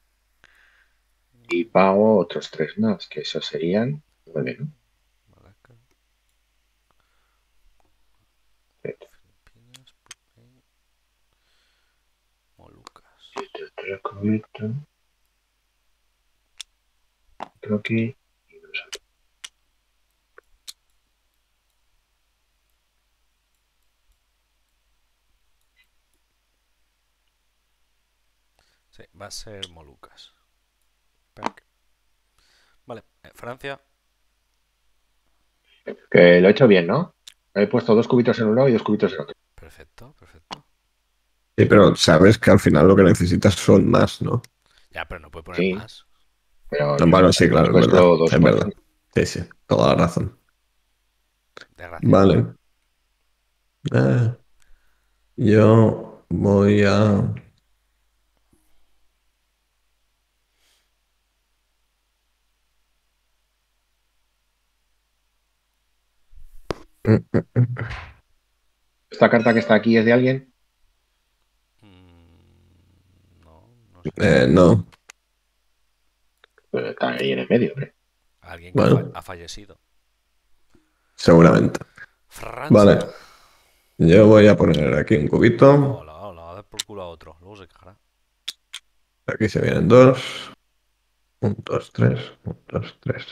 y pago otros tres más, que esos serían nueve, ¿no? Malaca, Siete. Filipinas, Brunei, Molucas. Siete, tres cubitos. Otro aquí y dos aquí. Sí, va a ser Molucas. Pac. Vale, eh, Francia. Que lo he hecho bien, ¿no? He puesto dos cubitos en un lado y dos cubitos en otro. Perfecto, perfecto. Sí, pero sabes que al final lo que necesitas son más, ¿no? Ya, pero no puede poner Sí. más. Pero No, yo bueno, he sí, claro, es puesto verdad. dos Es por verdad. Sí, sí, toda la razón. Desgraciado. Vale. Eh, yo voy a... Mm, mm, mm. ¿Esta carta que está aquí es de alguien? Mm, no, no sé. Eh, no, Pues está ahí en el medio, hombre. Alguien que ha, bueno, fa- ha fallecido. seguramente. Francia. Vale, yo voy a poner aquí un cubito. Hola, hola, a dar por culo a otro. Luego se quejará. Aquí se vienen dos. Un, dos, tres. Un, dos, tres.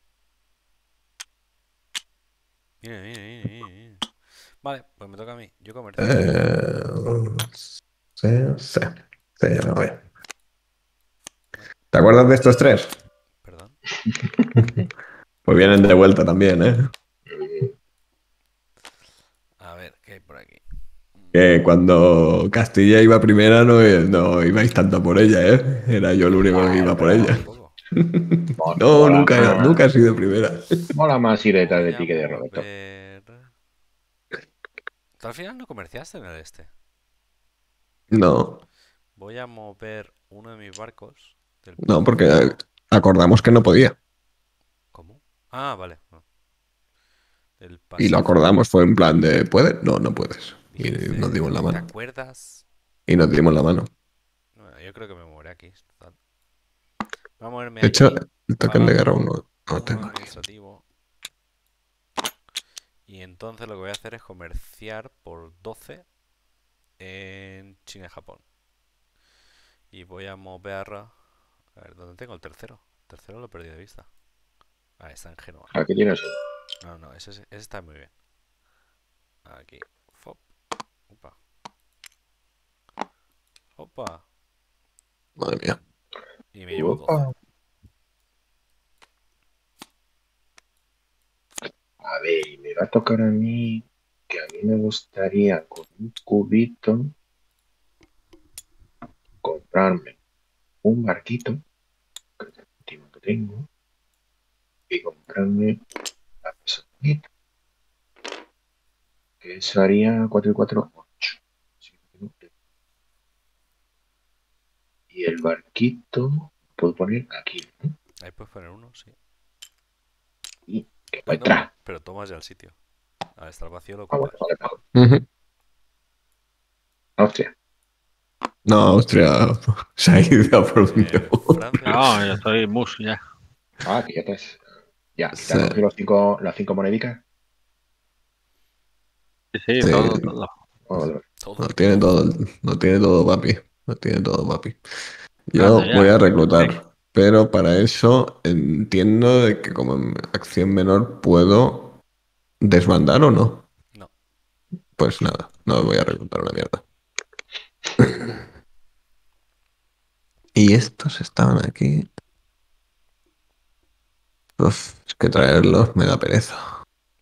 Viene, viene, viene, viene, viene. Vale, pues me toca a mí. Yo comercio. Eh, sí, sí. Sí, ya me voy. ¿Te acuerdas de estos tres? Perdón. Pues vienen de vuelta también, ¿eh? A ver, ¿qué hay por aquí? Que cuando Castilla iba primera no, no ibais tanto por ella, ¿eh? Era yo el único que Ah, iba por pero ella. Tampoco. mo- No, mola nunca, más. nunca ha sido primera. Mola más ir detrás Voy del a pique de Roberto. mover. Tú al final no comerciaste en el este. No, Voy a mover uno de mis barcos del no, punto. porque acordamos que no podía. ¿Cómo? Ah, vale. No. Del Y lo Pacífico. acordamos, fue en plan de, ¿puedes? No, no puedes. Y nos dimos la Dice, ¿te mano. acuerdas? Y nos dimos la mano. Bueno, yo creo que me moveré aquí. Total. Voy a moverme De hecho, aquí el token de guerra pagando uno no lo uno tengo aquí. administrativo. Y entonces lo que voy a hacer es comerciar por doce en China y Japón. Y voy a mover... A ver, ¿dónde tengo el tercero? El tercero lo perdí de vista. Ah, está en Genoa. Aquí tienes uno. No, no, ese, ese está muy bien. Aquí. Fop. Opa. Opa. Madre mía. Y me llevo doce. Opa. A ver, y me va a tocar a mí, que a mí me gustaría con un cubito comprarme un barquito, que es el último que tengo, y comprarme la personita, que eso haría cuatro y cuatro, ocho. Y el barquito puedo poner aquí, ¿no? Ahí puedes poner uno, sí. Y que va a Pero, entrar. pero tomas ya el sitio. Al estar vacío lo Ah, bueno, ocupas. vale, vale. Ujú. Austria. No, Austria se ha ido por donde Eh, voy. Francia. No, yo estoy mus ya. Ah, que ya te has... Ya, ¿te Sí, has cogido los cinco, las cinco monedicas? Sí, sí, sí, todo, todo. Oh, vale, vale. Todo. lo tiene todo, lo tiene todo, papi. Lo tiene todo, papi. Anda Yo ya. voy a Sí. reclutar, pero para eso entiendo de que como en acción menor puedo desbandar o no. No. Pues nada, no voy a reclutar una mierda. Y estos estaban aquí. Uf, es que traerlos me da pereza.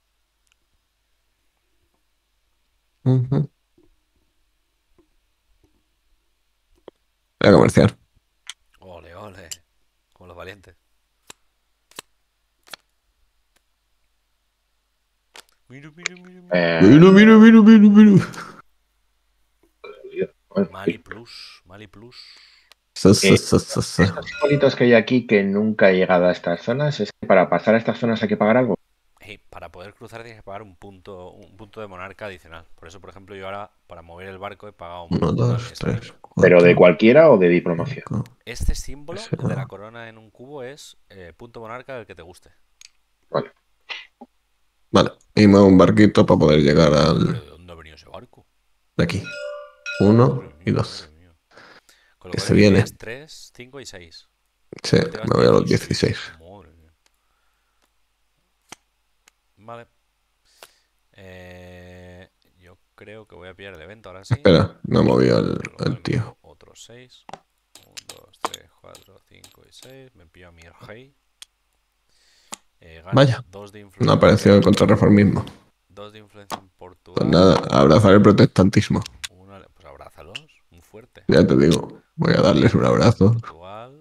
Ujú. Voy a comerciar. Ole, ole. Como los valientes. Mira, mira, mira, mira. Eh, Mira, mira, mira, mira, mira. bueno, Mali Plus. Mali Plus. Sa, sa, Eh, sa, sa, sa. estos simbolitos que hay aquí que nunca he llegado a estas zonas, es que para pasar a estas zonas hay que pagar algo. Hey, para poder cruzar tienes que pagar un punto, un punto de monarca adicional. Por eso, por ejemplo, yo ahora para mover el barco he pagado un Uno, punto dos, administrativo. tres, Pero de cuatro, cualquiera o de diplomacia. cinco. Este símbolo, Ese el de la no. corona en un cubo, es eh, punto monarca del que te guste. Vale. Vale, y muevo un barquito para poder llegar ¿Pero al de dónde ha venido ese barco? de aquí. Uno Madre y mía, dos. madre mía. Con lo Que cual se aquí viene. tienes tres, cinco y seis. Sí, Tú llevas me voy a los dieciséis. Madre mía. Vale. Eh, yo creo que voy a pillar el evento ahora sí. Espera, no he movido el, Con lo cual el me tío. llevo otros seis. uno, dos, tres, cuatro, cinco y seis. Me pillo a mi rey. Eh, gano Vaya, dos de no ha influencia. aparecido el contrarreformismo. Dos de influencia en Pues Portugal. nada, abrazar el protestantismo. Una, pues abrázalos, muy fuerte. Ya te digo, voy a darles un abrazo. Portugal.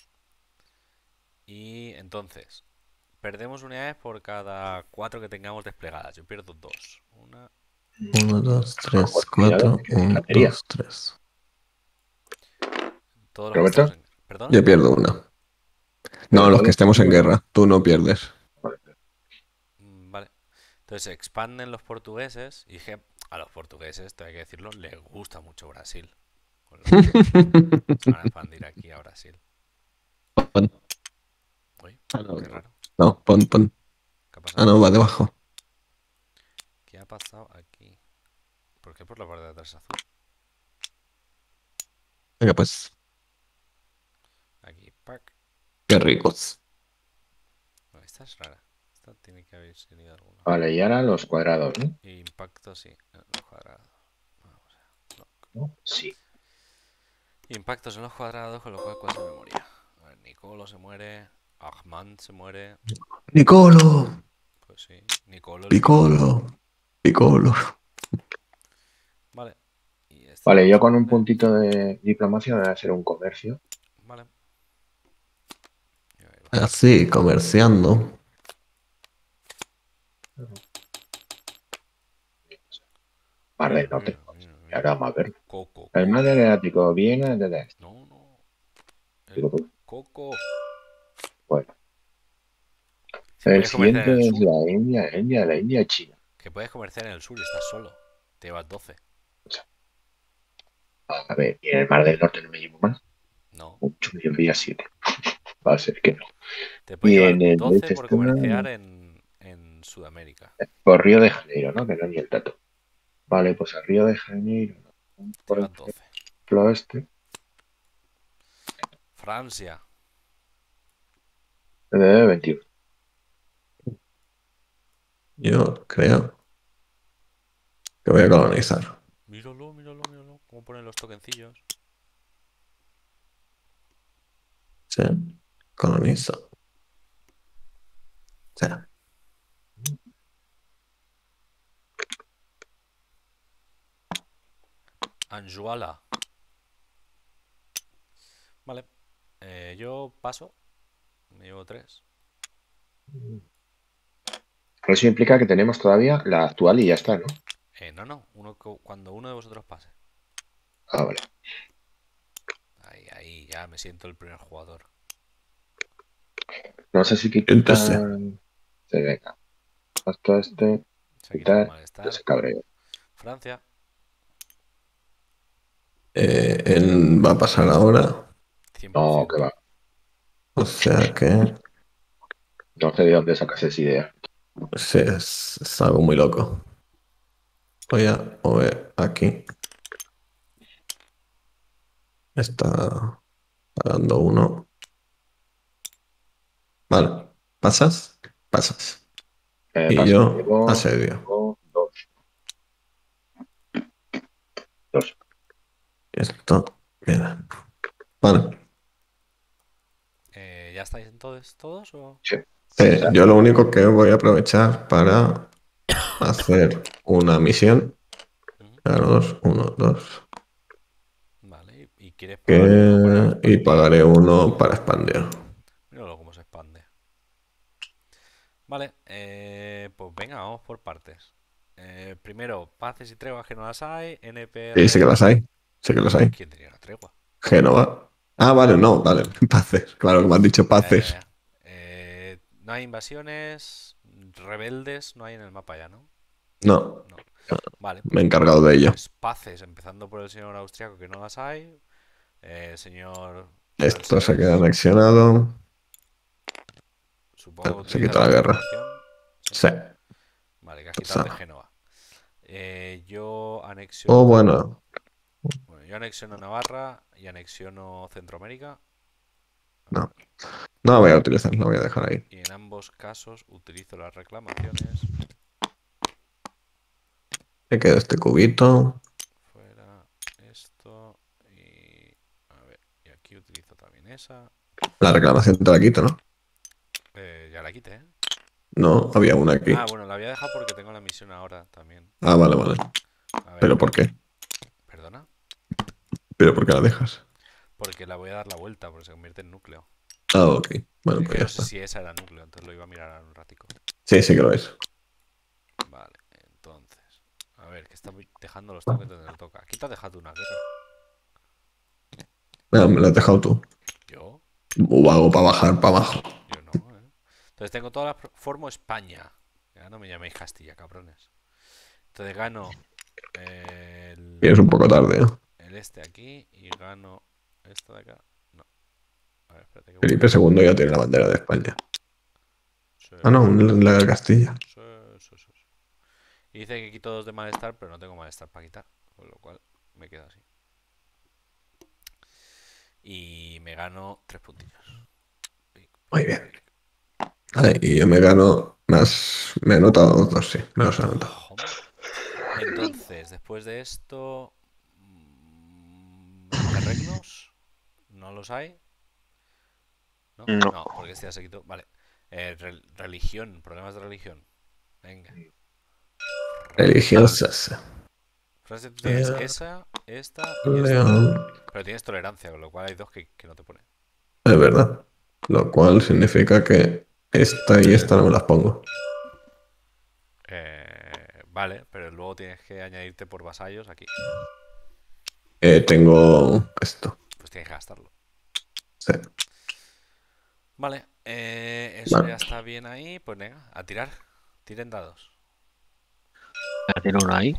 Y entonces, perdemos unidades por cada cuatro que tengamos desplegadas. Yo pierdo dos. Una, Uno, dos, tres, Pues cuidado, cuatro. que Uno, infantería. dos, tres. todos los que ¿Roberto? estamos en. ¿Perdón? Yo pierdo una. Pero No, los todo- que estemos en guerra. Tú no pierdes. Mm, Vale. Entonces se expanden los portugueses. Y dije, a los portugueses, tengo que decirlo, les gusta mucho Brasil. Con lo que se van a expandir aquí a Brasil. Pon. Uy, Ah, no, qué raro. no, pon, pon. ¿Qué ha Ah, pasado? no, va debajo. ¿Qué ha pasado aquí? ¿Por qué por la parte de atrás es azul? Venga, pues. Aquí, pack. Qué ricos. No, esta es rara. Esta tiene que haber sido alguna. Vale, y ahora los cuadrados, ¿no? Y impacto, sí. En los cuadrados. Vamos a ver. No. ¿No? Sí. Impactos en los cuadrados, con lo cual cuatro de memoria. A ver, Nicolo se muere. Ahmad se muere. Nicolo, Pues sí. Nicolo el Piccolo, Piccolo. Vale. Y este Vale, también yo se con un muere. puntito de diplomacia voy a hacer un comercio. Vale. Y ahí va. Así, comerciando. Mar del Mira, Norte. mira, mira, Y mira. ahora vamos a ver. Coco. El mar del Adriático viene desde este. No, no. El Digo, pues, Coco. bueno. Se El puede comerciar siguiente en el es sur. la India, la India, la India y China. Que puedes comerciar en el sur y estás solo. Te llevas doce. A ver, y en el mar del Norte no me llevo más. No. Mucho me llevaría siete. Va a ser que no. Te puedes Y llevar en el doce este por está comerciar en, en Sudamérica. por Río de Janeiro, ¿no? Que no es ni el dato. Vale, pues a Río de Janeiro. Te Por llevas doce. ejemplo, este. Francia. De veintiuno. Yo creo que voy a colonizar. Míralo, míralo, míralo. Cómo ponen los tokencillos. Sí, colonizo. Sí. Anjuala. Vale. Eh, yo paso. Me llevo tres. Eso implica que tenemos todavía la actual y ya está, ¿no? Eh, no, no. Uno, co- cuando uno de vosotros pase. Ah, vale. Ahí, ahí. Ya me siento el primer jugador. No sé si Entonces, quitan. Sí, venga. Hasta este. Se quita el Quitar. malestar. Se cabreo. Francia. eh, él va a pasar ahora. cien por ciento. No, que va. O sea que No sé de dónde sacas esa idea. sí, es, es algo muy loco. Voy a mover aquí. Está pagando uno. Vale, ¿pasas? Pasas. Eh, Y paso, yo llevo- asedio. llevo dos. Dos. Esto, mira. Vale. Eh, ¿ya estáis entonces todos o...? Sí. Eh, yo lo único que voy a aprovechar para hacer una misión. Ujú. Claro, dos, uno, dos. Vale. ¿Y quieres pagar uno para Que... Y expandir? pagaré uno para expandir. Míralo cómo se expande. Vale, eh, pues venga, vamos por partes. Eh, primero, paces y treguas que no las hay. N P R. Sí, sí que las hay. Sí que las hay. ¿Quién tenía una tregua? Génova. Ah, vale, no, vale. Paces. Claro que me han dicho Ya, ya, paces. ya. Eh, no hay invasiones. Rebeldes no hay en el mapa ya, ¿no? No, No. Vale, me he encargado de ello. pues paces, empezando por el señor austriaco que no las hay. Eh, señor Esto se francés, queda anexionado. supongo que Se utiliza quita la guerra. reclamación. Sí. Sí. Vale, que has quitado de Está. Génova. Eh, yo anexiono. O bueno, Bueno, yo anexiono Navarra y anexiono Centroamérica. no. No la voy a utilizar, la voy a dejar ahí. Y en ambos casos utilizo las reclamaciones. Me queda este cubito. Fuera esto. Y. A ver, y aquí utilizo también esa. La reclamación te la quito, ¿no? Eh, ya la quité, ¿eh? No, había una aquí. Ah, bueno, la voy a dejar porque tengo la misión ahora también. Ah, vale, vale. A ver, ¿Pero por qué? ¿perdona? ¿Pero por qué la dejas? Porque la voy a dar la vuelta, porque se convierte en núcleo. Ah, ok. Bueno, Es pues que ya no sé está. si esa era núcleo, entonces lo iba a mirar ahora un ratico. Sí, sí que lo es. Vale, entonces. A ver, que está dejando los toques donde le toca. Aquí te has dejado una guerra. Ah, me la has dejado tú. Yo, O hago para bajar para abajo. yo no, ¿eh? Entonces tengo todas las. Formo España. Ya no me llaméis Castilla, cabrones. Entonces gano eh, Y es el, un poco tarde, ¿eh? el este aquí y gano esto de acá. No. A ver, espérate que Felipe busco. segundo ya tiene la bandera de España. Sí, Ah, no, la de Castilla. sí, sí, sí, sí. Y dice que quito dos de malestar, pero no tengo malestar para quitar. Con lo cual me queda así. Y me gano tres puntillos. Muy bien. Vale, y yo me gano más. Me he anotado dos, sí. Me los he anotado. Hombre. Entonces, después de esto, mm, ¿interregnos? ¿No los hay? ¿No? No. No, porque este ya se quitó. Vale. Eh, rel- religión, problemas de religión. Venga. Religiosas. Francia, tú tienes Eh, esa, esta y esta. León. Pero tienes tolerancia, con lo cual hay dos que, que no te pone. Es verdad. Lo cual significa que esta y esta no me las pongo. Eh, vale, pero luego tienes que añadirte por vasallos aquí. Eh, tengo esto. Pues tienes que gastarlo. Sí. Vale, eh, eso Vale. ya está bien ahí. Pues venga, a tirar. Tiren dados. Ya tiene uno ahí.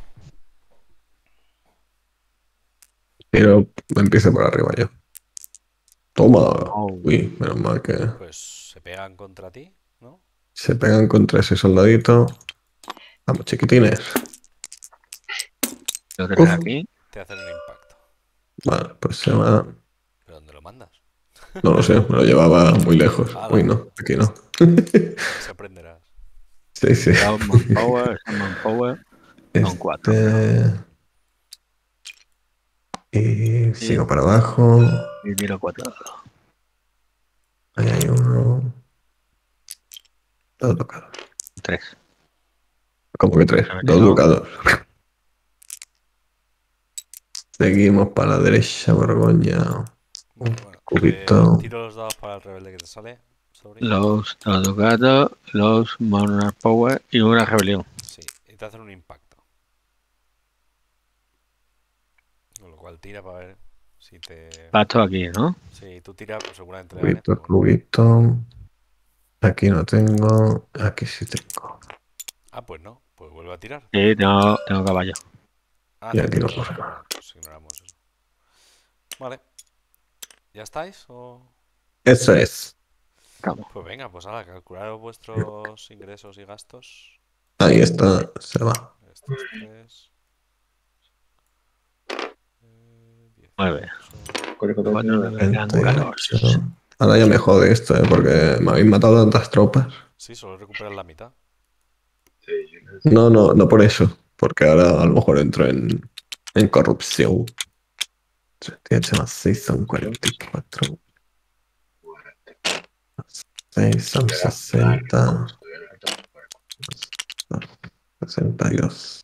Pero empiezo por arriba yo. Toma. Oh. Uy, menos mal que Pues se pegan contra ti, ¿no? se pegan contra ese soldadito. Vamos, chiquitines. Lo tienes Uf. aquí. Te hacen un impacto. Vale, pues se va. ¿Pero dónde lo mandas? No lo sé, me lo llevaba muy lejos. Ala. Uy, no, aquí no. Se aprenderás. Sí, sí. Dos manpower, son manpower. Son cuatro. Este. Y Sí. sigo para abajo. Y tiro cuatro. Ahí hay uno. Dos ducados. Tres. ¿Cómo que tres? A ver, Dos no. ducados. Seguimos para la derecha, Borgoña. Un Vale, bueno. cubito. Eh, tiro los dados para el rebelde que te sale. Sobre. Los, los ducados, los monarch power y una rebelión. Sí, y te hacen un impacto. Con lo cual tira para ver si te. Pasto aquí, ¿no? Si tú tiras, pues seguramente le ganes. Cubito, pero bueno. cubito. Aquí no tengo. Aquí sí tengo. Ah, pues no. Pues vuelve a tirar. Sí, tengo, tengo caballo. Ah, Y aquí cierto. no corre. Bueno, pues ignoramos eso. Vale. ¿Ya estáis? O... Eso es. Vamos. Pues venga, pues ahora calcularos vuestros ingresos y gastos. Ahí está. Se va. Estos tres. Eh, Nueve. dieciocho. Con el Cuatro contenido, me quedan catorce. treinta y ocho. Ahora ya me jode esto, ¿eh? Porque me habéis matado tantas tropas. Sí, solo recuperas la mitad. sí, yo no sé. No, no, no por eso. Porque ahora a lo mejor entro en, en corrupción. treinta y ocho más seis son cuarenta y cuatro. seis son sesenta. sesenta y dos.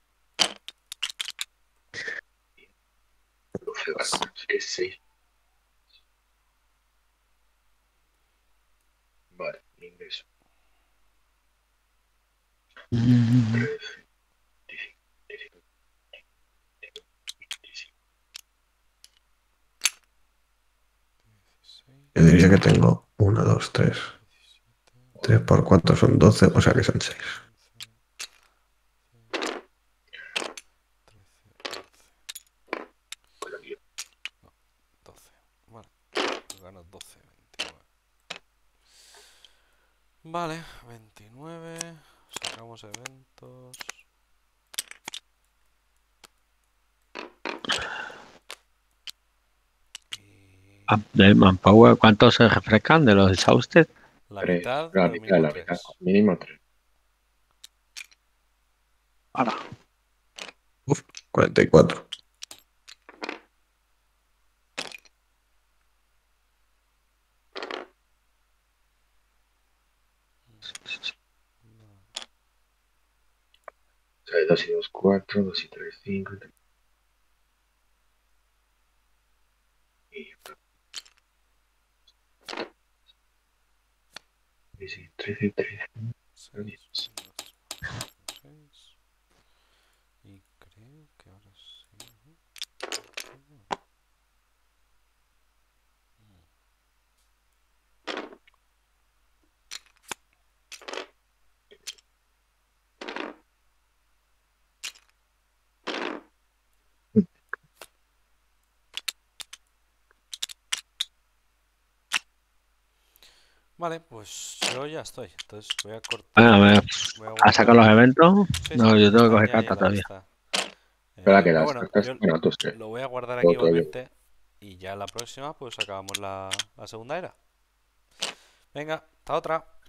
Así que seis. Vale, ingreso. Mm, Yo diría que tengo uno, dos, tres. tres por cuatro son doce, o sea que son seis. doce. Vale. Pues gano doce, veintinueve. Vale, veintinueve. Sacamos eventos. Y ah, del manpower, ¿cuántos se refrescan de los exhausted? la Tres. mitad, La pero mitad, mínimo la tres. mitad. Mínimo tres. Ahora. cuarenta y cuatro. de dos y dos, cuatro, dos y tres, cinco. Y sí, trece, trece. seis, seis. Y creo que ahora sí. Vale, pues yo ya estoy. Entonces voy a cortar. Bueno, a ver, voy a a guardar- sacar los eventos. Sí, No, sí, yo tengo que están coger ya ahí en cartas la todavía. lista. Espera Eh, que pero las bueno, cartas, yo bueno, tus tres. lo voy a guardar aquí Todo todavía. igualmente. Y ya la próxima, pues acabamos la, la segunda era. Venga, hasta otra.